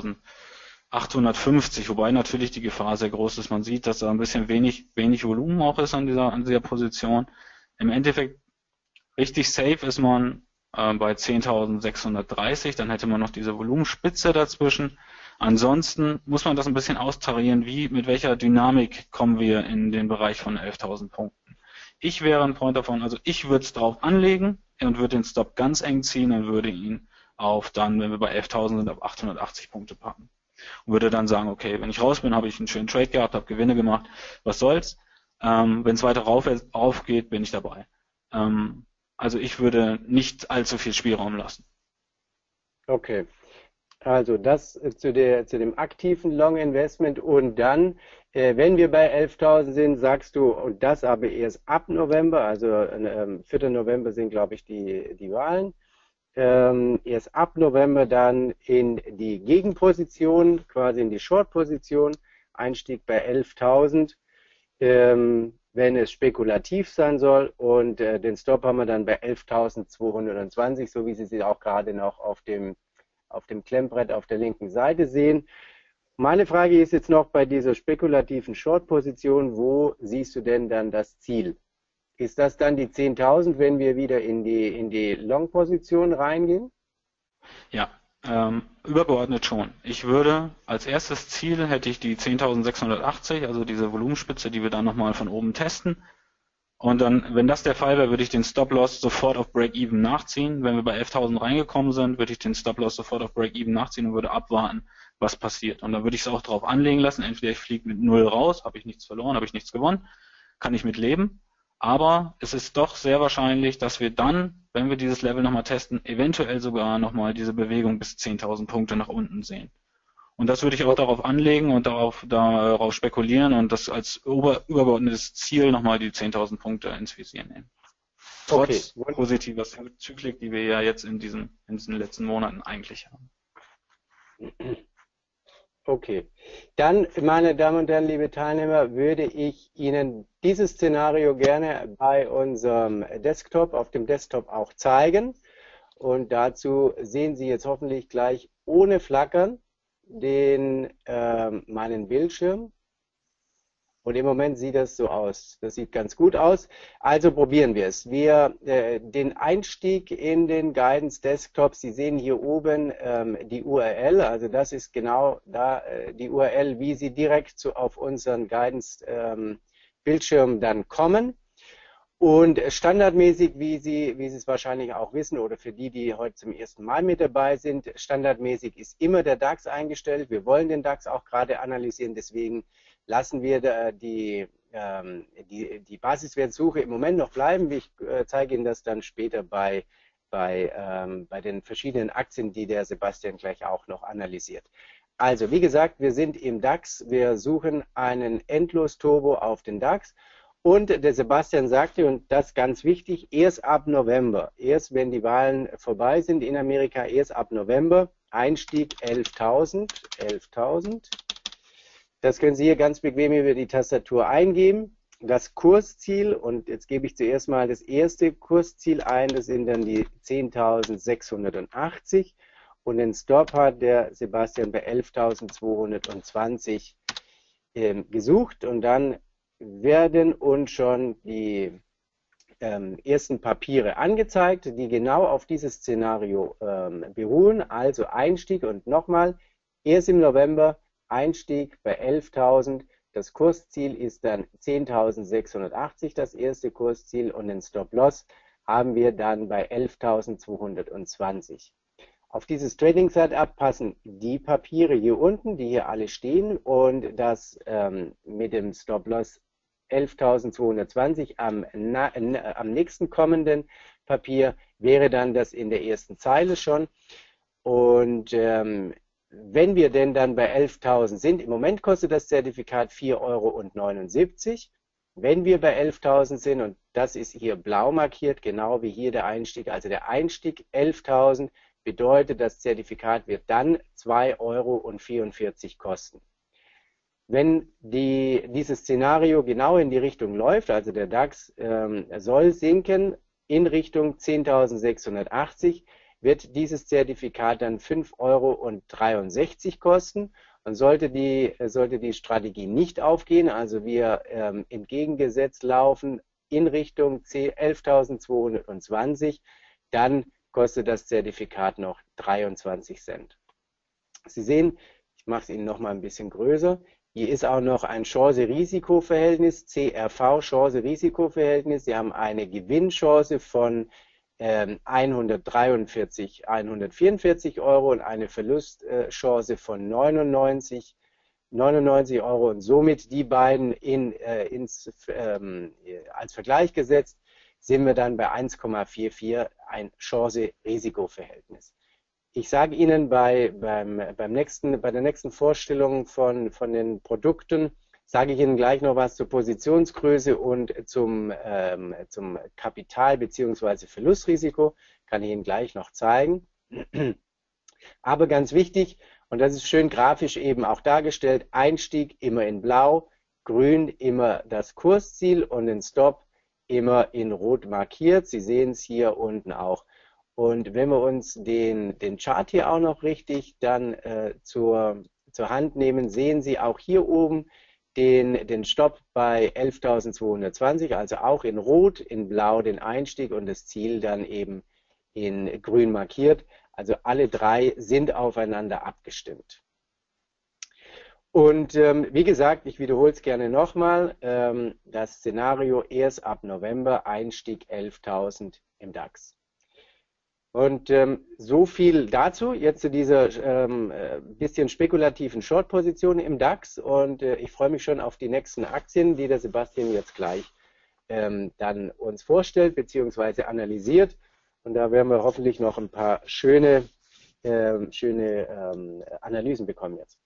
zehntausendachthundertfünfzig, wobei natürlich die Gefahr sehr groß ist. Man sieht, dass da ein bisschen wenig, wenig Volumen auch ist an dieser, an dieser Position. Im Endeffekt richtig safe ist man äh, bei zehntausendsechshundertdreißig, dann hätte man noch diese Volumenspitze dazwischen. Ansonsten muss man das ein bisschen austarieren, wie, mit welcher Dynamik kommen wir in den Bereich von elftausend Punkten. Ich wäre ein Freund davon, also ich würde es drauf anlegen und würde den Stop ganz eng ziehen und würde ihn auf dann, wenn wir bei elftausend sind, auf achthundertachtzig Punkte packen. Und würde dann sagen, okay, wenn ich raus bin, habe ich einen schönen Trade gehabt, habe Gewinne gemacht, was soll's. Ähm, wenn es weiter rauf, rauf geht, bin ich dabei. Ähm, Also ich würde nicht allzu viel Spielraum lassen. Okay, also das äh, zu der zu dem aktiven Long Investment und dann, äh, wenn wir bei elftausend sind, sagst du, und das aber erst ab November, also ähm, vierten November sind, glaube ich, die, die Wahlen, ähm, erst ab November dann in die Gegenposition, quasi in die Short-Position, Einstieg bei elftausend. Ähm, wenn es spekulativ sein soll und äh, den Stop haben wir dann bei elftausendzweihundertzwanzig, so wie Sie sie auch gerade noch auf dem, auf dem Klemmbrett auf der linken Seite sehen. Meine Frage ist jetzt noch bei dieser spekulativen Short-Position, wo siehst du denn dann das Ziel? Ist das dann die zehntausend, wenn wir wieder in die, in die Long-Position reingehen? Ja, ähm, übergeordnet schon. Ich würde als erstes Ziel hätte ich die zehntausendsechshundertachtzig, also diese Volumenspitze, die wir dann nochmal von oben testen. Und dann, wenn das der Fall wäre, würde ich den Stop-Loss sofort auf Break-Even nachziehen. Wenn wir bei elftausend reingekommen sind, würde ich den Stop-Loss sofort auf Break-Even nachziehen und würde abwarten, was passiert. Und dann würde ich es auch drauf anlegen lassen. Entweder ich fliege mit null raus, habe ich nichts verloren, habe ich nichts gewonnen, kann ich mit leben. Aber es ist doch sehr wahrscheinlich, dass wir dann, wenn wir dieses Level nochmal testen, eventuell sogar nochmal diese Bewegung bis zehntausend Punkte nach unten sehen. Und das würde ich auch darauf anlegen und darauf, darauf spekulieren und das als ober, übergeordnetes Ziel nochmal die zehntausend Punkte ins Visier nehmen. Trotz okay. positiver Zyklik, die wir ja jetzt in diesen, in diesen letzten Monaten eigentlich haben. Okay, dann, meine Damen und Herren, liebe Teilnehmer, würde ich Ihnen dieses Szenario gerne bei unserem Desktop, auf dem Desktop auch zeigen. Und dazu sehen Sie jetzt hoffentlich gleich ohne Flackern den, äh, meinen Bildschirm. Und im Moment sieht das so aus. Das sieht ganz gut aus. Also probieren wir es. Wir, äh, den Einstieg in den Guidance Desktop, Sie sehen hier oben ähm, die U R L. Also das ist genau da äh, die U R L, wie Sie direkt zu, auf unseren Guidance ähm, Bildschirm dann kommen. Und standardmäßig, wie Sie, wie Sie es wahrscheinlich auch wissen, oder für die, die heute zum ersten Mal mit dabei sind, standardmäßig ist immer der DAX eingestellt. Wir wollen den DAX auch gerade analysieren, deswegen lassen wir die, die, die Basiswertsuche im Moment noch bleiben. Ich zeige Ihnen das dann später bei, bei, bei den verschiedenen Aktien, die der Sebastian gleich auch noch analysiert. Also, wie gesagt, wir sind im DAX, wir suchen einen Endlos-Turbo auf den DAX. Und der Sebastian sagte, und das ganz wichtig, erst ab November, erst wenn die Wahlen vorbei sind in Amerika, erst ab November, Einstieg elftausend, elftausend. Das können Sie hier ganz bequem über die Tastatur eingeben. das Kursziel, und jetzt gebe ich zuerst mal das erste Kursziel ein, das sind dann die zehntausendsechshundertachtzig, und den Stop hat der Sebastian bei elftausendzweihundertzwanzig ähm, gesucht, und dann werden uns schon die ähm, ersten Papiere angezeigt, die genau auf dieses Szenario ähm, beruhen, also Einstieg, und nochmal, erst im November Einstieg bei elftausend. Das Kursziel ist dann zehntausendsechshundertachtzig, das erste Kursziel, und den Stop-Loss haben wir dann bei elftausendzweihundertzwanzig. Auf dieses Trading-Setup passen die Papiere hier unten, die hier alle stehen, und das ähm, mit dem Stop-Loss elftausendzweihundertzwanzig am, na, am nächsten kommenden Papier wäre dann das in der ersten Zeile schon. Und ähm, wenn wir denn dann bei elftausend sind, im Moment kostet das Zertifikat vier Euro neunundsiebzig. Wenn wir bei elftausend sind, und das ist hier blau markiert, genau wie hier der Einstieg, also der Einstieg elftausend, bedeutet, das Zertifikat wird dann zwei Euro vierundvierzig kosten. Wenn die, dieses Szenario genau in die Richtung läuft, also der DAX ähm, soll sinken in Richtung zehntausendsechshundertachtzig, wird dieses Zertifikat dann fünf Euro dreiundsechzig kosten. Und sollte die, sollte die Strategie nicht aufgehen, also wir ähm, entgegengesetzt laufen in Richtung elftausendzweihundertzwanzig, dann kostet das Zertifikat noch dreiundzwanzig Cent. Sie sehen, ich mache es Ihnen noch mal ein bisschen größer. Hier ist auch noch ein Chance-Risiko-Verhältnis, C R V, Chance-Risiko-Verhältnis. Sie haben eine Gewinnchance von ähm, hundertdreiundvierzig, hundertvierundvierzig Euro und eine Verlustchance von neunundneunzig, neunundneunzig Euro, und somit die beiden in, äh, ins, ähm, als Vergleich gesetzt, sind wir dann bei eins Komma vierundvierzig, ein Chance-Risiko-Verhältnis. Ich sage Ihnen bei, beim, beim nächsten, bei der nächsten Vorstellung von, von den Produkten, sage ich Ihnen gleich noch was zur Positionsgröße und zum, ähm, zum Kapital- bzw. Verlustrisiko, kann ich Ihnen gleich noch zeigen. Aber ganz wichtig, und das ist schön grafisch eben auch dargestellt, Einstieg immer in Blau, Grün immer das Kursziel und den Stop immer in Rot markiert. Sie sehen es hier unten auch. Und wenn wir uns den, den Chart hier auch noch richtig dann äh, zur, zur Hand nehmen, sehen Sie auch hier oben den, den Stopp bei elftausendzweihundertzwanzig, also auch in Rot, in Blau den Einstieg und das Ziel dann eben in Grün markiert. Also alle drei sind aufeinander abgestimmt. Und ähm, wie gesagt, ich wiederhole es gerne nochmal, ähm, das Szenario erst ab November, Einstieg elftausend im DAX. Und ähm, so viel dazu, jetzt zu dieser ähm, bisschen spekulativen Short-Position im DAX, und äh, ich freue mich schon auf die nächsten Aktien, die der Sebastian jetzt gleich ähm, dann uns vorstellt bzw. analysiert, und da werden wir hoffentlich noch ein paar schöne, äh, schöne ähm, Analysen bekommen jetzt.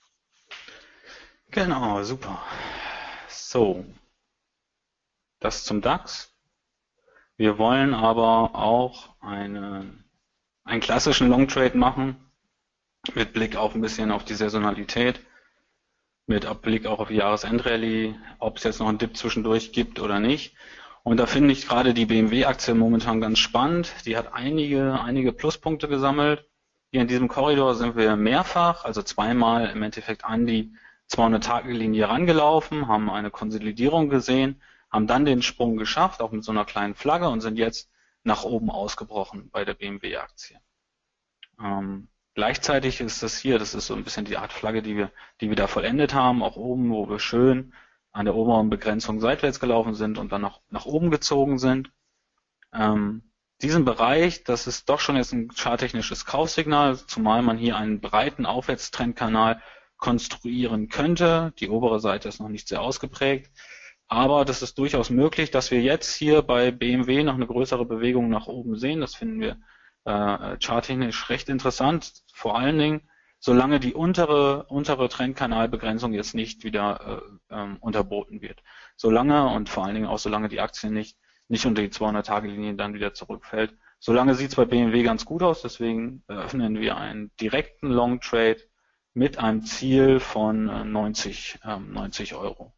Genau, super. So, das zum DAX. Wir wollen aber auch eine, einen klassischen Long Trade machen, mit Blick auch ein bisschen auf die Saisonalität, mit Blick auch auf die Jahresendrallye, ob es jetzt noch einen Dip zwischendurch gibt oder nicht. Und da finde ich gerade die B M W-Aktie momentan ganz spannend. Die hat einige, einige Pluspunkte gesammelt. Hier in diesem Korridor sind wir mehrfach, also zweimal im Endeffekt an die zweihundert-Tage-Linie rangelaufen, haben eine Konsolidierung gesehen, haben dann den Sprung geschafft, auch mit so einer kleinen Flagge, und sind jetzt nach oben ausgebrochen bei der B M W-Aktie. Ähm, gleichzeitig ist das hier, das ist so ein bisschen die Art Flagge, die wir, die wir da vollendet haben, auch oben, wo wir schön an der oberen Begrenzung seitwärts gelaufen sind und dann noch nach oben gezogen sind. Ähm, diesen Bereich, das ist doch schon jetzt ein charttechnisches Kaufsignal, zumal man hier einen breiten Aufwärtstrendkanal konstruieren könnte. Die obere Seite ist noch nicht sehr ausgeprägt, aber das ist durchaus möglich, dass wir jetzt hier bei B M W noch eine größere Bewegung nach oben sehen. Das finden wir äh, charttechnisch recht interessant, vor allen Dingen, solange die untere, untere Trendkanalbegrenzung jetzt nicht wieder äh, ähm, unterboten wird. Solange, und vor allen Dingen auch solange die Aktie nicht, nicht unter die zweihundert-Tage-Linie dann wieder zurückfällt, solange sieht es bei B M W ganz gut aus, deswegen eröffnen wir einen direkten Long Trade mit einem Ziel von neunzig, ähm, neunzig Euro.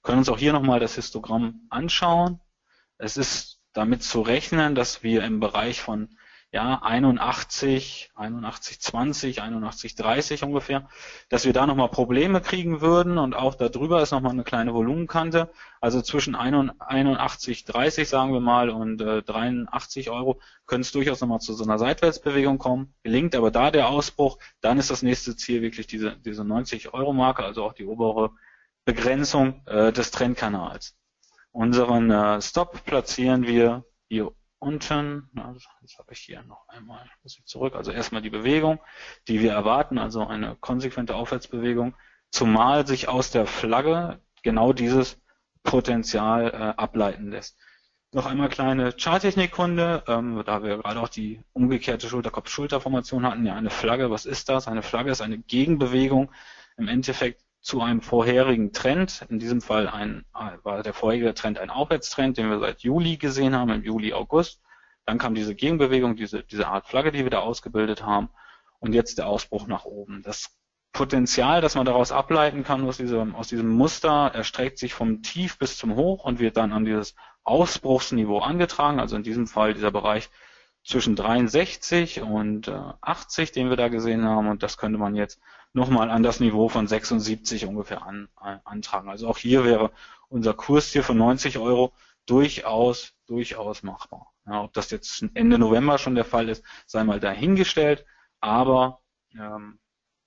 können uns auch hier nochmal das Histogramm anschauen. Es ist damit zu rechnen, dass wir im Bereich von ja, einundachtzig, einundachtzig zwanzig, einundachtzig dreißig ungefähr, dass wir da nochmal Probleme kriegen würden und auch darüber ist nochmal eine kleine Volumenkante. Also zwischen einundachtzig dreißig sagen wir mal und äh, dreiundachtzig Euro könnte es durchaus nochmal zu so einer Seitwärtsbewegung kommen. Gelingt aber da der Ausbruch, dann ist das nächste Ziel wirklich diese, diese neunzig Euro Marke, also auch die obere Begrenzung äh, des Trendkanals. Unseren äh, Stop platzieren wir hier unten, na, das habe ich hier noch einmal, muss ich zurück, also erstmal die Bewegung, die wir erwarten, also eine konsequente Aufwärtsbewegung, zumal sich aus der Flagge genau dieses Potenzial äh, ableiten lässt. Noch einmal kleine Charttechnikkunde, ähm, da wir gerade auch die umgekehrte Schulterkopf-Schulterformation hatten, ja eine Flagge, was ist das? Eine Flagge ist eine Gegenbewegung im Endeffekt zu einem vorherigen Trend, in diesem Fall ein, war der vorherige Trend ein Aufwärtstrend, den wir seit Juli gesehen haben, im Juli, August. Dann kam diese Gegenbewegung, diese, diese Art Flagge, die wir da ausgebildet haben und jetzt der Ausbruch nach oben. Das Potenzial, das man daraus ableiten kann aus diesem, aus diesem Muster, erstreckt sich vom Tief bis zum Hoch und wird dann an dieses Ausbruchsniveau angetragen, also in diesem Fall dieser Bereich zwischen dreiundsechzig und äh, achtzig, den wir da gesehen haben, und das könnte man jetzt nochmal an das Niveau von sechsundsiebzig ungefähr an, an, antragen. Also auch hier wäre unser Kurs hier von neunzig Euro durchaus, durchaus machbar. Ja, ob das jetzt Ende November schon der Fall ist, sei mal dahingestellt, aber ähm,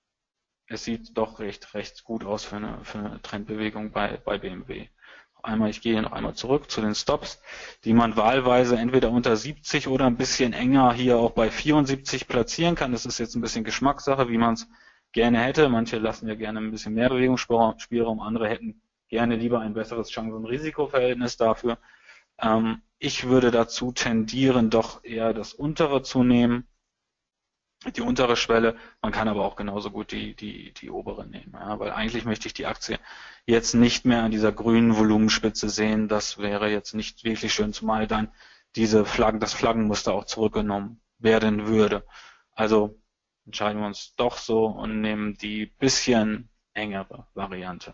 es sieht doch recht, recht gut aus für eine, für eine Trendbewegung bei, bei B M W. Einmal, ich gehe hier noch einmal zurück zu den Stops, die man wahlweise entweder unter siebzig oder ein bisschen enger hier auch bei vierundsiebzig platzieren kann. Das ist jetzt ein bisschen Geschmackssache, wie man es gerne hätte. Manche lassen ja gerne ein bisschen mehr Bewegungsspielraum, andere hätten gerne lieber ein besseres Chance- und Risikoverhältnis dafür. Ähm, ich würde dazu tendieren, doch eher das untere zu nehmen, die untere Schwelle. Man kann aber auch genauso gut die, die, die obere nehmen, ja, weil eigentlich möchte ich die Aktie jetzt nicht mehr an dieser grünen Volumenspitze sehen. Das wäre jetzt nicht wirklich schön, zumal dann diese Flaggen, das Flaggenmuster auch zurückgenommen werden würde. Also entscheiden wir uns doch so und nehmen die bisschen engere Variante.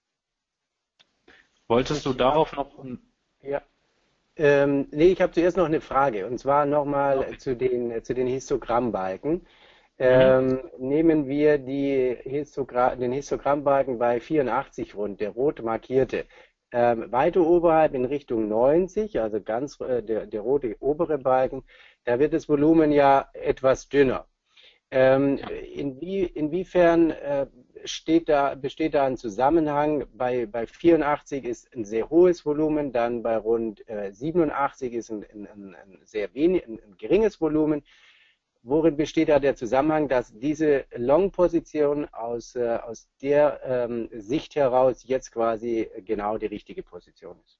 Wolltest du darauf noch? Ja. Ähm, nee, ich habe zuerst noch eine Frage, und zwar nochmal Okay. zu den, zu den Histogrammbalken. Ähm, mhm. Nehmen wir die Histogra den Histogrammbalken bei vierundachtzig rund, der rot markierte. Ähm, weiter oberhalb in Richtung neunzig, also ganz äh, der, der rote obere Balken, da wird das Volumen ja etwas dünner. Ähm, Ja. inwie, inwiefern äh, steht da, besteht da ein Zusammenhang? Bei, bei vierundachtzig ist ein sehr hohes Volumen, dann bei rund äh, siebenundachtzig ist ein, ein, ein sehr wenig, ein, ein geringes Volumen. Worin besteht da der Zusammenhang, dass diese Long-Position aus, äh, aus der ähm, Sicht heraus jetzt quasi genau die richtige Position ist?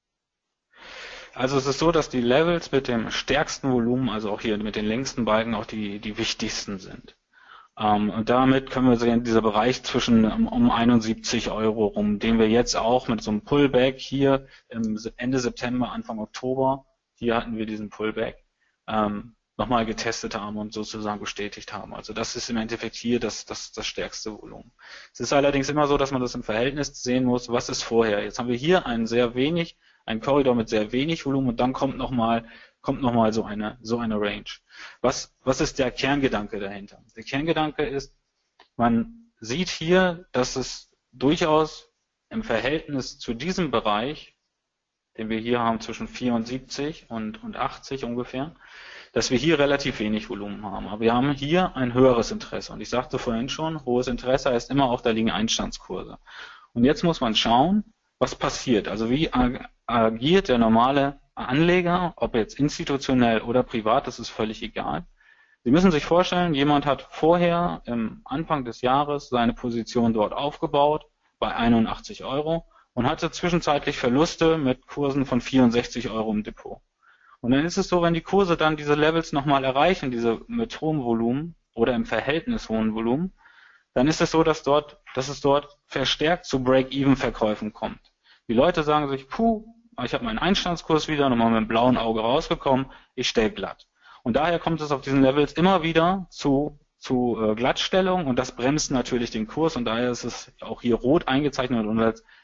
Also es ist so, dass die Levels mit dem stärksten Volumen, also auch hier mit den längsten Balken, auch die, die wichtigsten sind. Um, und damit können wir sehen, dieser Bereich zwischen um, um einundsiebzig Euro rum, den wir jetzt auch mit so einem Pullback hier im Ende September, Anfang Oktober, hier hatten wir diesen Pullback, ähm, nochmal getestet haben und sozusagen bestätigt haben. Also das ist im Endeffekt hier das, das, das stärkste Volumen. Es ist allerdings immer so, dass man das im Verhältnis sehen muss, was ist vorher. Jetzt haben wir hier einen sehr wenig, einen Korridor mit sehr wenig Volumen und dann kommt nochmal kommt noch mal so eine, so eine Range. Was, was ist der Kerngedanke dahinter? Der Kerngedanke ist, man sieht hier, dass es durchaus im Verhältnis zu diesem Bereich, den wir hier haben zwischen vierundsiebzig und, und achtzig ungefähr, dass wir hier relativ wenig Volumen haben. Aber wir haben hier ein höheres Interesse. Und ich sagte vorhin schon, hohes Interesse heißt immer auch, da liegen Einstandskurse. Und jetzt muss man schauen, was passiert. Also wie agiert der normale Anleger, ob jetzt institutionell oder privat, das ist völlig egal. Sie müssen sich vorstellen, jemand hat vorher im Anfang des Jahres seine Position dort aufgebaut bei einundachtzig Euro und hatte zwischenzeitlich Verluste mit Kursen von vierundsechzig Euro im Depot. Und dann ist es so, wenn die Kurse dann diese Levels nochmal erreichen, diese mit hohem Volumen oder im Verhältnis hohen Volumen, dann ist es so, dass dort, dass es dort verstärkt zu Break-Even-Verkäufen kommt. Die Leute sagen sich, puh, ich habe meinen Einstandskurs wieder, nochmal mit dem blauen Auge rausgekommen, ich stelle glatt. Und daher kommt es auf diesen Levels immer wieder zu, zu äh, Glattstellung und das bremst natürlich den Kurs und daher ist es auch hier rot eingezeichnet und als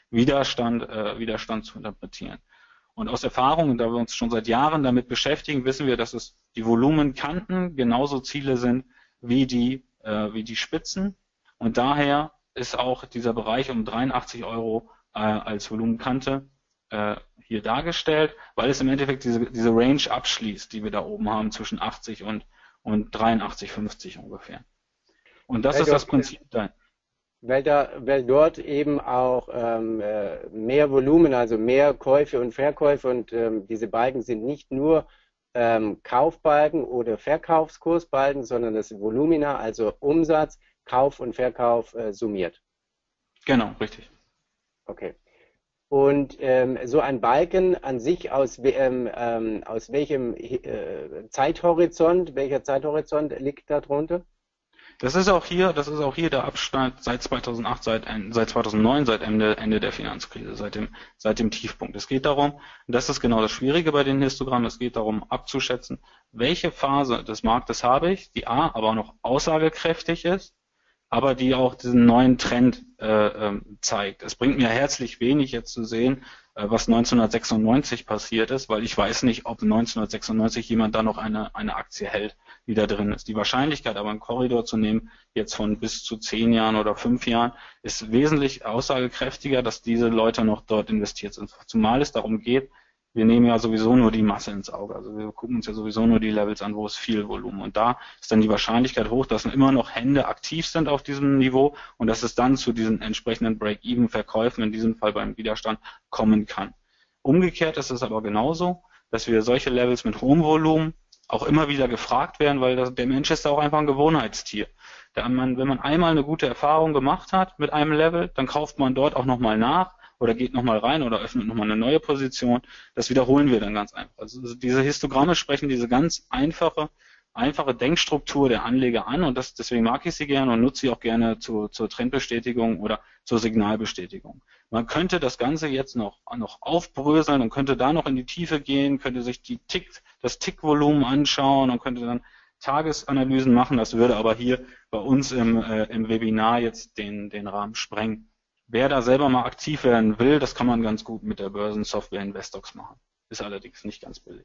Widerstand, äh, Widerstand zu interpretieren. Und aus Erfahrung, da wir uns schon seit Jahren damit beschäftigen, wissen wir, dass es die Volumenkanten genauso Ziele sind wie die, äh, wie die Spitzen. Und daher ist auch dieser Bereich um dreiundachtzig Euro äh, als Volumenkante äh, hier dargestellt, weil es im Endeffekt diese, diese Range abschließt, die wir da oben haben, zwischen achtzig und, und dreiundachtzig fünfzig ungefähr. Und das Weil ist das dort, Prinzip da. weil da, weil dort eben auch ähm, äh, mehr Volumen, also mehr Käufe und Verkäufe und ähm, diese Balken sind nicht nur ähm, Kaufbalken oder Verkaufskursbalken, sondern das Volumina, also Umsatz, Kauf und Verkauf äh, summiert. Genau, richtig. Okay. Und ähm, so ein Balken an sich aus, ähm, ähm, aus welchem äh, Zeithorizont, welcher Zeithorizont liegt da drunter? Das ist auch hier, das ist auch hier der Abstand seit zweitausendacht, seit, seit zweitausendneun, seit Ende, Ende der Finanzkrise, seit dem, seit dem Tiefpunkt. Es geht darum, und das ist genau das Schwierige bei den Histogrammen, es geht darum abzuschätzen, welche Phase des Marktes habe ich, die A, aber auch noch aussagekräftig ist, aber die auch diesen neuen Trend äh, ähm, zeigt. Es bringt mir herzlich wenig jetzt zu sehen, äh, was neunzehnhundertsechsundneunzig passiert ist, weil ich weiß nicht, ob neunzehnhundertsechsundneunzig jemand da noch eine, eine Aktie hält, die da drin ist. Die Wahrscheinlichkeit, aber einen Korridor zu nehmen, jetzt von bis zu zehn Jahren oder fünf Jahren, ist wesentlich aussagekräftiger, dass diese Leute noch dort investiert sind. Zumal es darum geht, wir nehmen ja sowieso nur die Masse ins Auge. Also wir gucken uns ja sowieso nur die Levels an, wo es viel Volumen. Und da ist dann die Wahrscheinlichkeit hoch, dass immer noch Hände aktiv sind auf diesem Niveau und dass es dann zu diesen entsprechenden Break-Even-Verkäufen, in diesem Fall beim Widerstand, kommen kann. Umgekehrt ist es aber genauso, dass wir solche Levels mit hohem Volumen auch immer wieder gefragt werden, weil das, der Mensch ist auch einfach ein Gewohnheitstier. Da man, wenn man einmal eine gute Erfahrung gemacht hat mit einem Level, dann kauft man dort auch nochmal nach oder geht nochmal rein oder öffnet nochmal eine neue Position. Das wiederholen wir dann ganz einfach. Also diese Histogramme sprechen diese ganz einfache, einfache Denkstruktur der Anleger an und das, deswegen mag ich sie gerne und nutze sie auch gerne zu, zur Trendbestätigung oder zur Signalbestätigung. Man könnte das Ganze jetzt noch, noch aufbröseln und könnte da noch in die Tiefe gehen, könnte sich die Tick, das Tickvolumen anschauen und könnte dann Tagesanalysen machen. Das würde aber hier bei uns im, äh, im Webinar jetzt den, den Rahmen sprengen. Wer da selber mal aktiv werden will, das kann man ganz gut mit der Börsensoftware Investox machen. Ist allerdings nicht ganz billig.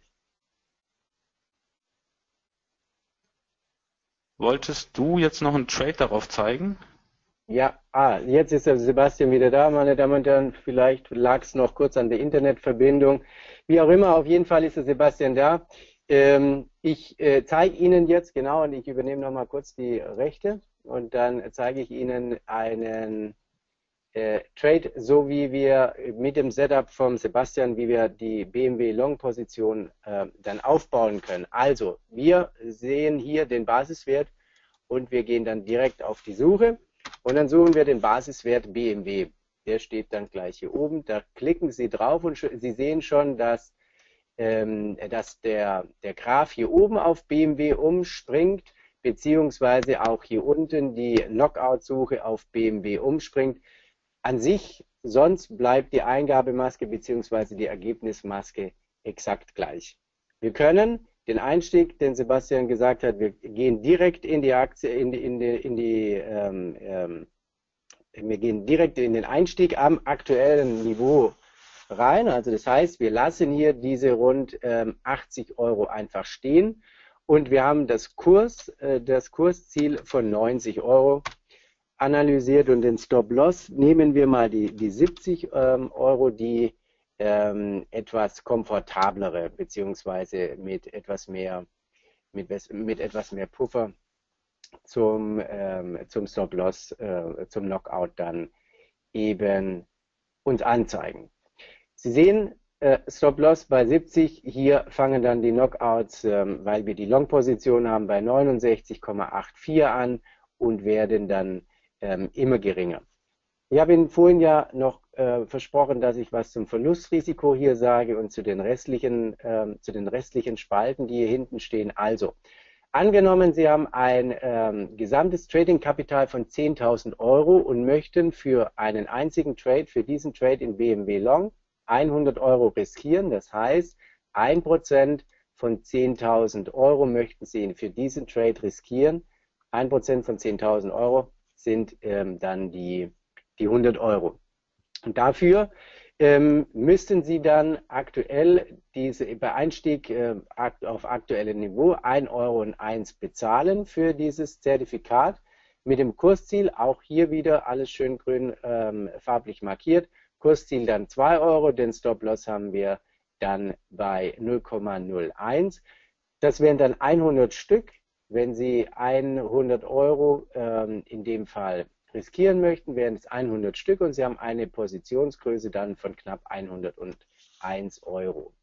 Wolltest du jetzt noch einen Trade darauf zeigen? Ja, ah, jetzt ist der Sebastian wieder da, meine Damen und Herren. Vielleicht lag es noch kurz an der Internetverbindung. Wie auch immer, auf jeden Fall ist der Sebastian da. Ähm, ich äh, zeige Ihnen jetzt, genau, und ich übernehme nochmal kurz die Rechte und dann zeige ich Ihnen einen äh, Trade, so wie wir mit dem Setup vom Sebastian, wie wir die B M W Long Position äh, dann aufbauen können. Also, wir sehen hier den Basiswert und wir gehen dann direkt auf die Suche und dann suchen wir den Basiswert B M W. Der steht dann gleich hier oben. Da klicken Sie drauf und Sie sehen schon, dass, ähm, dass der, der Graph hier oben auf B M W umspringt, beziehungsweise auch hier unten die Knockout-Suche auf B M W umspringt. An sich, sonst bleibt die Eingabemaske bzw. die Ergebnismaske exakt gleich. Wir können den Einstieg, den Sebastian gesagt hat, wir gehen direkt in die Aktie, in die, in die, in die ähm, ähm, wir gehen direkt in den Einstieg am aktuellen Niveau rein. Also das heißt, wir lassen hier diese rund ähm, achtzig Euro einfach stehen und wir haben das Kurs, äh, das Kursziel von neunzig Euro analysiert und den Stop-Loss nehmen wir mal die, die siebzig ähm, Euro, die ähm, etwas komfortablere, beziehungsweise mit etwas mehr, mit, mit etwas mehr Puffer zum, ähm, zum Stop-Loss, äh, zum Knockout dann eben uns anzeigen. Sie sehen, äh, Stop-Loss bei siebzig, hier fangen dann die Knockouts, ähm, weil wir die Long-Position haben, bei neunundsechzig Komma vierundachtzig an und werden dann ähm, immer geringer. Ich habe Ihnen vorhin ja noch äh, versprochen, dass ich was zum Verlustrisiko hier sage und zu den restlichen, ähm, zu den restlichen Spalten, die hier hinten stehen. Also, angenommen, Sie haben ein ähm, gesamtes Trading-Kapital von zehntausend Euro und möchten für einen einzigen Trade, für diesen Trade in B M W Long, hundert Euro riskieren. Das heißt, ein Prozent von zehntausend Euro möchten Sie für diesen Trade riskieren. ein Prozent von zehntausend Euro sind ähm, dann die, die hundert Euro. Und dafür ähm, müssten Sie dann aktuell diese bei Einstieg äh, auf aktuellem Niveau ein Euro und eins bezahlen für dieses Zertifikat mit dem Kursziel, auch hier wieder alles schön grün ähm, farblich markiert. Kursziel dann zwei Euro, den Stop-Loss haben wir dann bei null Komma null eins. Das wären dann hundert Stück. Wenn Sie hundert Euro ähm, in dem Fall riskieren möchten, wären es hundert Stück und Sie haben eine Positionsgröße dann von knapp hunderteins Euro.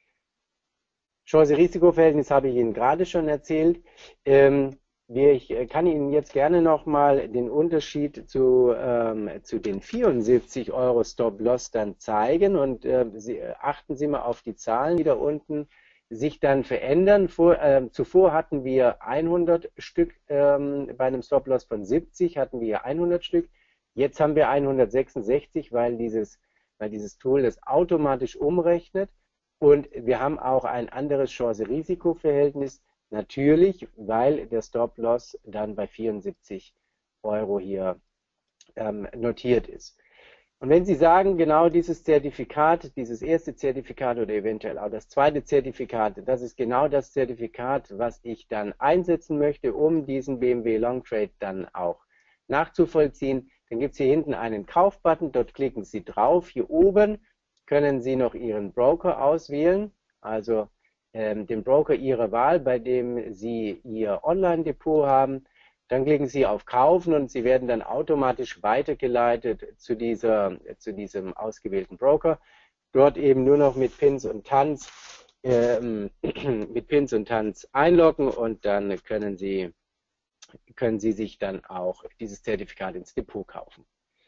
Chance-Risiko-Verhältnis habe ich Ihnen gerade schon erzählt. Ähm, ich kann Ihnen jetzt gerne nochmal den Unterschied zu, ähm, zu den vierundsiebzig Euro Stop-Loss dann zeigen und äh, Sie, achten Sie mal auf die Zahlen, die da unten sich dann verändern. Vor, äh, zuvor hatten wir hundert Stück, ähm, bei einem Stop-Loss von siebzig hatten wir hundert Stück. Jetzt haben wir hundertsechsundsechzig, weil dieses, weil dieses Tool das automatisch umrechnet. Und wir haben auch ein anderes Chance-Risiko-Verhältnis, natürlich, weil der Stop-Loss dann bei vierundsiebzig Euro hier ähm, notiert ist. Und wenn Sie sagen, genau dieses Zertifikat, dieses erste Zertifikat oder eventuell auch das zweite Zertifikat, das ist genau das Zertifikat, was ich dann einsetzen möchte, um diesen B M W Long Trade dann auch nachzuvollziehen, dann gibt es hier hinten einen Kaufbutton, dort klicken Sie drauf. Hier oben können Sie noch Ihren Broker auswählen, also ähm, den Broker Ihrer Wahl, bei dem Sie Ihr Online-Depot haben. Dann klicken Sie auf Kaufen und Sie werden dann automatisch weitergeleitet zu, dieser, zu diesem ausgewählten Broker. Dort eben nur noch mit Pins und Tanz, ähm, mit Pins und Tanz einloggen und dann können Sie, können Sie sich dann auch dieses Zertifikat ins Depot kaufen.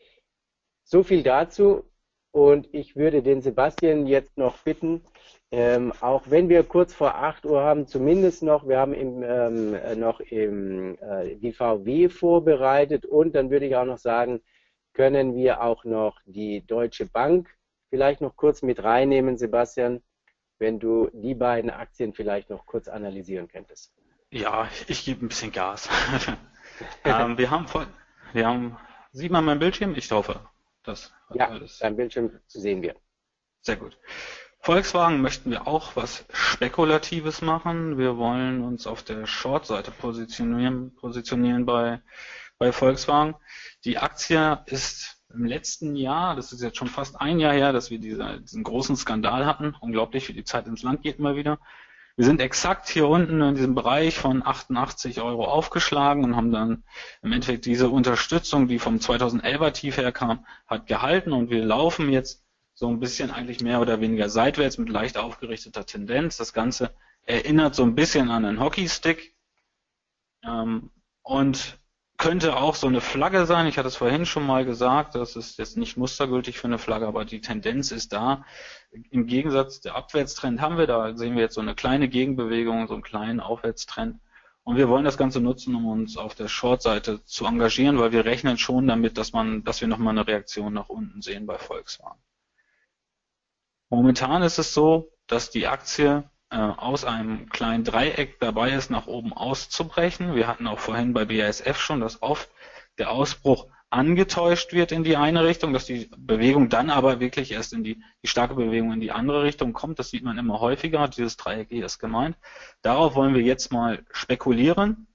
So viel dazu. Und ich würde den Sebastian jetzt noch bitten, ähm, auch wenn wir kurz vor acht Uhr haben, zumindest noch, wir haben im, ähm, noch im, äh, die V W vorbereitet und dann würde ich auch noch sagen, können wir auch noch die Deutsche Bank vielleicht noch kurz mit reinnehmen, Sebastian, wenn du die beiden Aktien vielleicht noch kurz analysieren könntest. Ja, ich gebe ein bisschen Gas. ähm, wir haben voll, wir haben, sieht man meinen Bildschirm? Ich hoffe. Das ja, alles. dein Bildschirm sehen wir. Sehr gut. Volkswagen möchten wir auch was Spekulatives machen. Wir wollen uns auf der Short-Seite positionieren, positionieren bei, bei Volkswagen. Die Aktie ist im letzten Jahr, das ist jetzt schon fast ein Jahr her, dass wir diese, diesen großen Skandal hatten. Unglaublich, wie die Zeit ins Land geht immer wieder. Wir sind exakt hier unten in diesem Bereich von achtundachtzig Euro aufgeschlagen und haben dann im Endeffekt diese Unterstützung, die vom zweitausendelfer Tief herkam, hat gehalten und wir laufen jetzt so ein bisschen eigentlich mehr oder weniger seitwärts mit leicht aufgerichteter Tendenz. Das Ganze erinnert so ein bisschen an einen Hockeystick ähm, und könnte auch so eine Flagge sein. Ich hatte es vorhin schon mal gesagt, das ist jetzt nicht mustergültig für eine Flagge, aber die Tendenz ist da. Im Gegensatz, der Abwärtstrend haben wir, da sehen wir jetzt so eine kleine Gegenbewegung, so einen kleinen Aufwärtstrend. Und wir wollen das Ganze nutzen, um uns auf der Short-Seite zu engagieren, weil wir rechnen schon damit, dass man, dass wir nochmal eine Reaktion nach unten sehen bei Volkswagen. Momentan ist es so, dass die Aktie äh, aus einem kleinen Dreieck dabei ist, nach oben auszubrechen. Wir hatten auch vorhin bei B A S F schon, dass oft der Ausbruch angetäuscht wird in die eine Richtung, dass die Bewegung dann aber wirklich erst in die, die starke Bewegung in die andere Richtung kommt. Das sieht man immer häufiger. Dieses Dreieck hier ist gemeint. Darauf wollen wir jetzt mal spekulieren.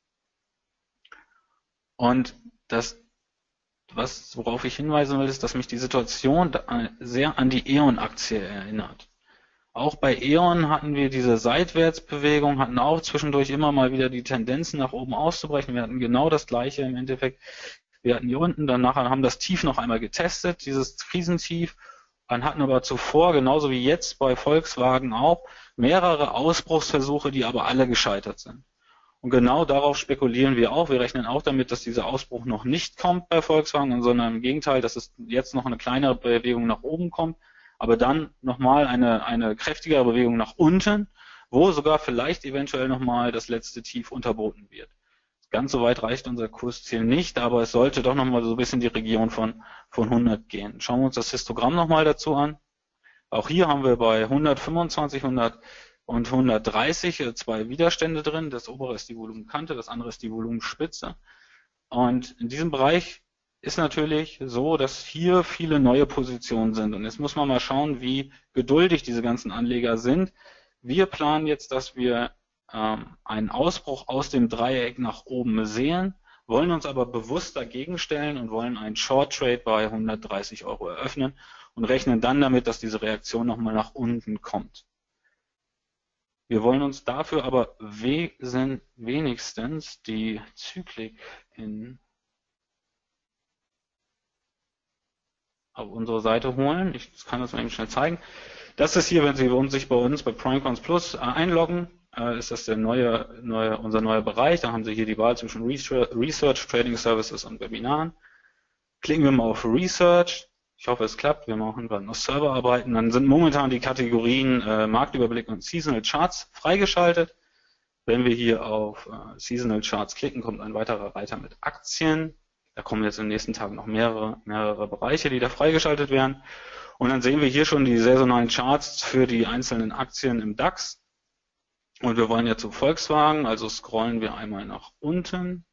Und das, was, worauf ich hinweisen will, ist, dass mich die Situation sehr an die E.ON-Aktie erinnert. Auch bei E.ON hatten wir diese Seitwärtsbewegung, hatten auch zwischendurch immer mal wieder die Tendenzen nach oben auszubrechen. Wir hatten genau das Gleiche im Endeffekt. Wir hatten hier unten, dann nachher haben das Tief noch einmal getestet, dieses Krisentief, dann hatten aber zuvor, genauso wie jetzt bei Volkswagen auch, mehrere Ausbruchsversuche, die aber alle gescheitert sind. Und genau darauf spekulieren wir auch. Wir rechnen auch damit, dass dieser Ausbruch noch nicht kommt bei Volkswagen, sondern im Gegenteil, dass es jetzt noch eine kleinere Bewegung nach oben kommt, aber dann nochmal eine, eine kräftigere Bewegung nach unten, wo sogar vielleicht eventuell nochmal das letzte Tief unterboten wird. Ganz so weit reicht unser Kursziel nicht, aber es sollte doch nochmal so ein bisschen die Region von, von hundert gehen. Schauen wir uns das Histogramm nochmal dazu an. Auch hier haben wir bei hundertfünfundzwanzig, hundert und hundertdreißig zwei Widerstände drin. Das obere ist die Volumenkante, das andere ist die Volumenspitze. Und in diesem Bereich ist natürlich so, dass hier viele neue Positionen sind. Und jetzt muss man mal schauen, wie geduldig diese ganzen Anleger sind. Wir planen jetzt, dass wir ähm, einen Ausbruch aus dem Dreieck nach oben sehen, wollen uns aber bewusst dagegen stellen und wollen einen Short Trade bei hundertdreißig Euro eröffnen und rechnen dann damit, dass diese Reaktion nochmal nach unten kommt. Wir wollen uns dafür aber wesen, wenigstens die Zyklik in auf unsere Seite holen. Ich kann das mal eben schnell zeigen. Das ist hier, wenn Sie sich bei uns bei PrimeCons Plus äh, einloggen, äh, ist das der neue, neue, unser neuer Bereich. Da haben Sie hier die Wahl zwischen Research, Trading Services und Webinaren. Klicken wir mal auf Research. Ich hoffe, es klappt. Wir machen gerade noch Serverarbeiten. Dann sind momentan die Kategorien äh, Marktüberblick und Seasonal Charts freigeschaltet. Wenn wir hier auf äh, Seasonal Charts klicken, kommt ein weiterer Reiter mit Aktien. Da kommen jetzt in den nächsten Tagen noch mehrere, mehrere Bereiche, die da freigeschaltet werden. Und dann sehen wir hier schon die saisonalen Charts für die einzelnen Aktien im DAX. Und wir wollen jetzt zu Volkswagen, also scrollen wir einmal nach unten.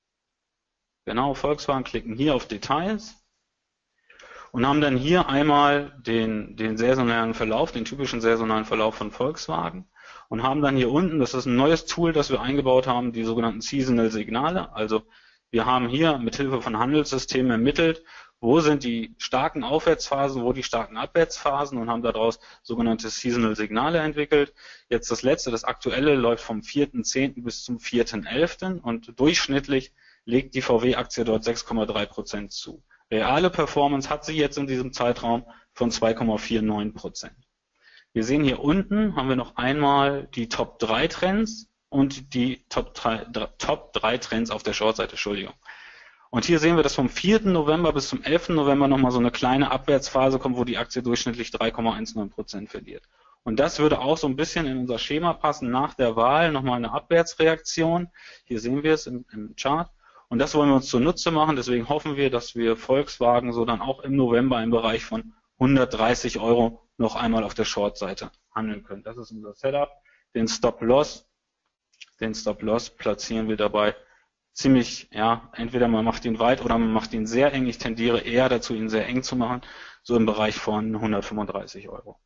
Genau, Volkswagen, klicken hier auf Details und haben dann hier einmal den, den saisonalen Verlauf, den typischen saisonalen Verlauf von Volkswagen und haben dann hier unten, das ist ein neues Tool, das wir eingebaut haben, die sogenannten Seasonal Signale. Also wir haben hier mit Hilfe von Handelssystemen ermittelt, wo sind die starken Aufwärtsphasen, wo die starken Abwärtsphasen und haben daraus sogenannte Seasonal Signale entwickelt. Jetzt das letzte, das aktuelle, läuft vom vierten zehnten bis zum vierten elften und durchschnittlich legt die V W-Aktie dort sechs Komma drei Prozent zu. Reale Performance hat sie jetzt in diesem Zeitraum von zwei Komma neunundvierzig Prozent. Wir sehen hier unten, haben wir noch einmal die Top drei Trends und die Top drei Trends auf der Short-Seite, Entschuldigung. Und hier sehen wir, dass vom vierten November bis zum elften November nochmal so eine kleine Abwärtsphase kommt, wo die Aktie durchschnittlich drei Komma neunzehn Prozent verliert. Und das würde auch so ein bisschen in unser Schema passen, nach der Wahl nochmal eine Abwärtsreaktion. Hier sehen wir es im, im Chart. Und das wollen wir uns zunutze machen. Deswegen hoffen wir, dass wir Volkswagen so dann auch im November im Bereich von hundertdreißig Euro noch einmal auf der Short-Seite handeln können. Das ist unser Setup. Den Stop-Loss, den Stop-Loss platzieren wir dabei ziemlich, ja, entweder man macht ihn weit oder man macht ihn sehr eng. Ich tendiere eher dazu, ihn sehr eng zu machen, so im Bereich von hundertfünfunddreißig Euro.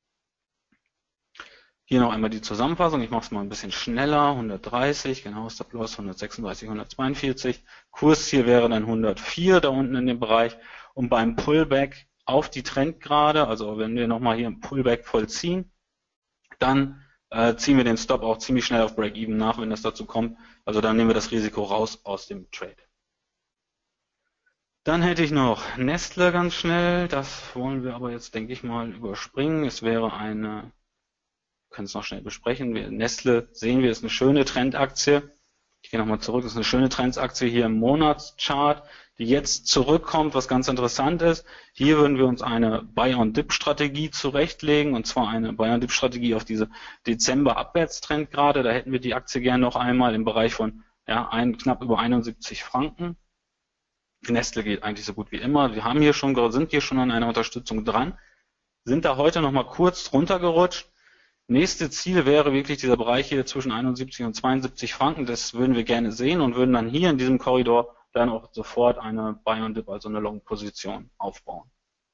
Hier noch einmal die Zusammenfassung. Ich mache es mal ein bisschen schneller. hundertdreißig, genau, Stop-Loss hundertsechsunddreißig, hundertzweiundvierzig. Kursziel wäre dann hundertvier da unten in dem Bereich. Und beim Pullback auf die Trendgrade, also wenn wir nochmal hier ein Pullback vollziehen, dann äh, ziehen wir den Stop auch ziemlich schnell auf Break-Even nach, wenn das dazu kommt. Also dann nehmen wir das Risiko raus aus dem Trade. Dann hätte ich noch Nestle ganz schnell. Das wollen wir aber jetzt, denke ich mal, überspringen. Es wäre eine, wir können es noch schnell besprechen. Wir, Nestle sehen wir, ist eine schöne Trendaktie. Ich gehe nochmal zurück. Das ist eine schöne Trendaktie hier im Monatschart, die jetzt zurückkommt, was ganz interessant ist. Hier würden wir uns eine Buy-on-Dip-Strategie zurechtlegen, und zwar eine Buy-on-Dip-Strategie auf diese Dezember-Abwärtstrend gerade. Da hätten wir die Aktie gerne noch einmal im Bereich von ja, ein, knapp über einundsiebzig Franken. Nestle geht eigentlich so gut wie immer. Wir haben hier schon, sind hier schon an einer Unterstützung dran, sind da heute noch mal kurz runtergerutscht. Nächste Ziel wäre wirklich dieser Bereich hier zwischen einundsiebzig und zweiundsiebzig Franken. Das würden wir gerne sehen und würden dann hier in diesem Korridor dann auch sofort eine Buy-on-Dip, also eine Long-Position aufbauen.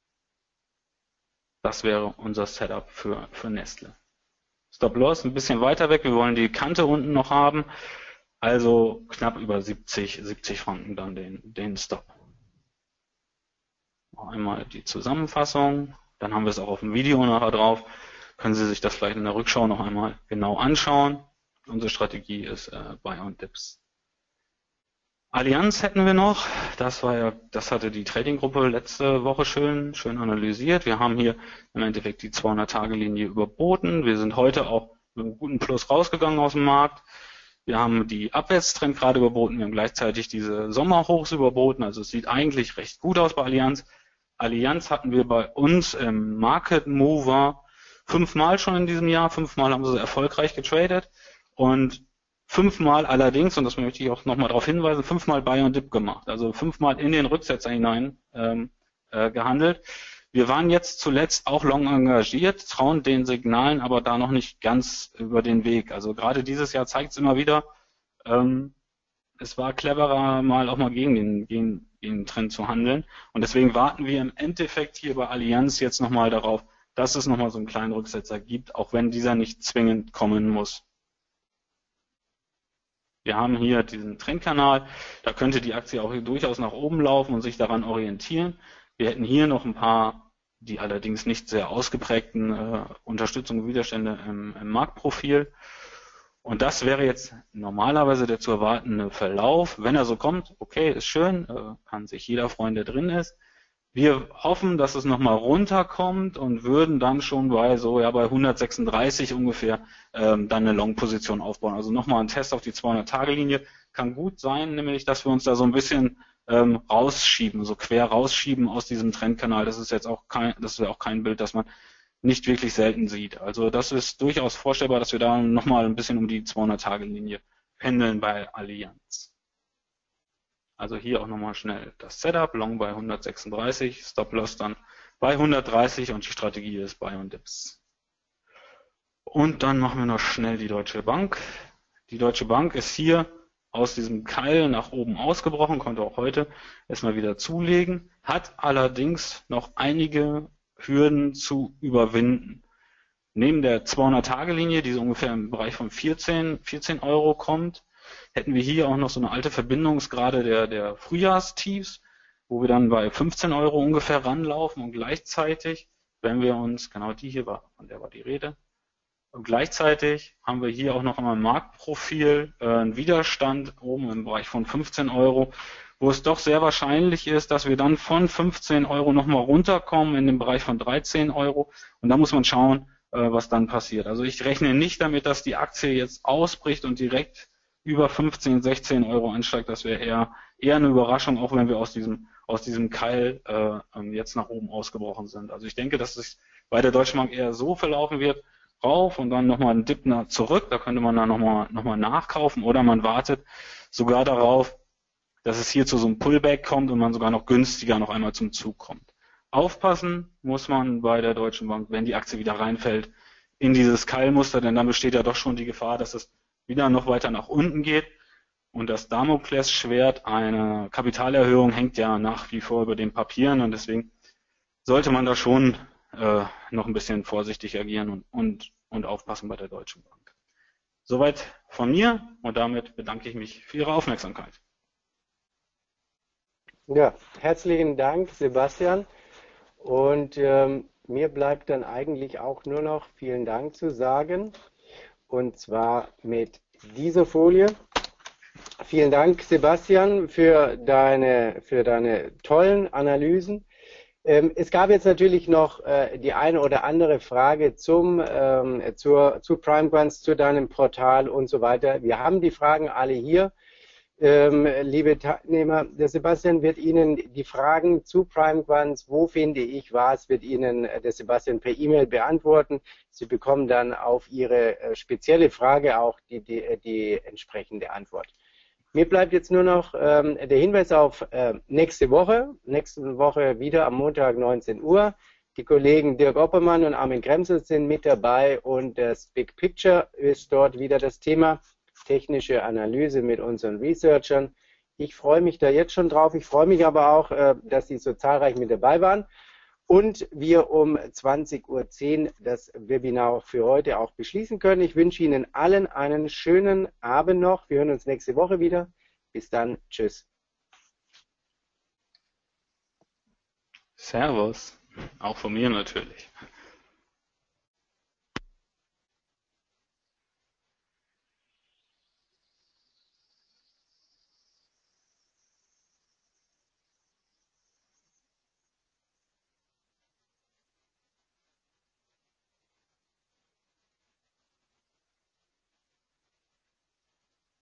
Das wäre unser Setup für, für Nestle. Stop-Loss ein bisschen weiter weg. Wir wollen die Kante unten noch haben. Also knapp über siebzig, siebzig Franken dann den, den Stop. Noch einmal die Zusammenfassung. Dann haben wir es auch auf dem Video nachher drauf. Können Sie sich das vielleicht in der Rückschau noch einmal genau anschauen. Unsere Strategie ist äh, Buy-on-Dips. Allianz hätten wir noch. Das war ja, das hatte die Trading-Gruppe letzte Woche schön, schön analysiert. Wir haben hier im Endeffekt die zweihundert-Tage-Linie überboten. Wir sind heute auch mit einem guten Plus rausgegangen aus dem Markt. Wir haben die Abwärtstrend gerade überboten. Wir haben gleichzeitig diese Sommerhochs überboten. Also es sieht eigentlich recht gut aus bei Allianz. Allianz hatten wir bei uns im Market Mover fünfmal schon in diesem Jahr. Fünfmal haben sie erfolgreich getradet. Und fünfmal allerdings, und das möchte ich auch nochmal darauf hinweisen, fünfmal Buy-on-Dip gemacht. Also fünfmal in den Rücksetzer hinein ähm, äh, gehandelt. Wir waren jetzt zuletzt auch long engagiert, trauen den Signalen aber da noch nicht ganz über den Weg. Also gerade dieses Jahr zeigt es immer wieder, ähm, es war cleverer, mal auch mal gegen den, gegen den Trend zu handeln. Und deswegen warten wir im Endeffekt hier bei Allianz jetzt nochmal darauf, dass es nochmal so einen kleinen Rücksetzer gibt, auch wenn dieser nicht zwingend kommen muss. Wir haben hier diesen Trendkanal, da könnte die Aktie auch durchaus nach oben laufen und sich daran orientieren. Wir hätten hier noch ein paar, die allerdings nicht sehr ausgeprägten äh, Unterstützung und Widerstände im, im Marktprofil. Und das wäre jetzt normalerweise der zu erwartende Verlauf. Wenn er so kommt, okay, ist schön, äh, kann sich jeder freuen, der drin ist. Wir hoffen, dass es nochmal runterkommt und würden dann schon bei so ja bei hundertsechsunddreißig ungefähr ähm, dann eine Long-Position aufbauen. Also nochmal ein Test auf die zweihundert-Tage-Linie. Kann gut sein, nämlich, dass wir uns da so ein bisschen ähm, rausschieben, so quer rausschieben aus diesem Trendkanal. Das ist jetzt auch kein, das ist auch kein Bild, das man nicht wirklich selten sieht. Also das ist durchaus vorstellbar, dass wir da nochmal ein bisschen um die zweihundert-Tage-Linie pendeln bei Allianz. Also hier auch nochmal schnell das Setup, Long bei hundertsechsunddreißig, Stop-Loss dann bei hundertdreißig und die Strategie ist Buy und Dips. Und dann machen wir noch schnell die Deutsche Bank. Die Deutsche Bank ist hier aus diesem Keil nach oben ausgebrochen, konnte auch heute erstmal wieder zulegen, hat allerdings noch einige Hürden zu überwinden. Neben der zweihundert-Tage-Linie, die so ungefähr im Bereich von vierzehn, vierzehn Euro kommt, hätten wir hier auch noch so eine alte Verbindungsgrade der, der Frühjahrstiefs, wo wir dann bei fünfzehn Euro ungefähr ranlaufen und gleichzeitig, wenn wir uns, genau die hier war, von der war die Rede, und gleichzeitig haben wir hier auch noch einmal im Marktprofil äh, einen Widerstand oben im Bereich von fünfzehn Euro, wo es doch sehr wahrscheinlich ist, dass wir dann von fünfzehn Euro nochmal runterkommen in den Bereich von dreizehn Euro und da muss man schauen, äh, was dann passiert. Also ich rechne nicht damit, dass die Aktie jetzt ausbricht und direkt über fünfzehn, sechzehn Euro ansteigt. Das wäre eher, eher eine Überraschung, auch wenn wir aus diesem, aus diesem Keil äh, jetzt nach oben ausgebrochen sind. Also ich denke, dass es bei der Deutschen Bank eher so verlaufen wird, rauf und dann nochmal einen Dip nach zurück. Da könnte man dann nochmal noch mal nachkaufen oder man wartet sogar darauf, dass es hier zu so einem Pullback kommt und man sogar noch günstiger noch einmal zum Zug kommt. Aufpassen muss man bei der Deutschen Bank, wenn die Aktie wieder reinfällt in dieses Keilmuster, denn dann besteht ja doch schon die Gefahr, dass es wieder noch weiter nach unten geht. Und das Damoklesschwert, eine Kapitalerhöhung, hängt ja nach wie vor über den Papieren und deswegen sollte man da schon äh, noch ein bisschen vorsichtig agieren und, und, und aufpassen bei der Deutschen Bank. Soweit von mir und damit bedanke ich mich für Ihre Aufmerksamkeit. Ja, herzlichen Dank, Sebastian. Und ähm, mir bleibt dann eigentlich auch nur noch vielen Dank zu sagen. Und zwar mit dieser Folie. Vielen Dank, Sebastian, für deine, für deine tollen Analysen. Ähm, es gab jetzt natürlich noch äh, die eine oder andere Frage zum, ähm, zur, zu PrimeGrants, zu deinem Portal und so weiter. Wir haben die Fragen alle hier. Ähm, liebe Teilnehmer, der Sebastian wird Ihnen die Fragen zu PrimeGrants, wo finde ich was, wird Ihnen der Sebastian per E-Mail beantworten. Sie bekommen dann auf Ihre äh, spezielle Frage auch die, die, die entsprechende Antwort. Mir bleibt jetzt nur noch ähm, der Hinweis auf äh, nächste Woche. Nächste Woche wieder am Montag neunzehn Uhr. Die Kollegen Dirk Oppermann und Armin Kremser sind mit dabei und das Big Picture ist dort wieder das Thema. Technische Analyse mit unseren Researchern. Ich freue mich da jetzt schon drauf. Ich freue mich aber auch, dass Sie so zahlreich mit dabei waren und wir um zwanzig Uhr zehn das Webinar für heute auch beschließen können. Ich wünsche Ihnen allen einen schönen Abend noch. Wir hören uns nächste Woche wieder. Bis dann. Tschüss. Servus. Auch von mir natürlich.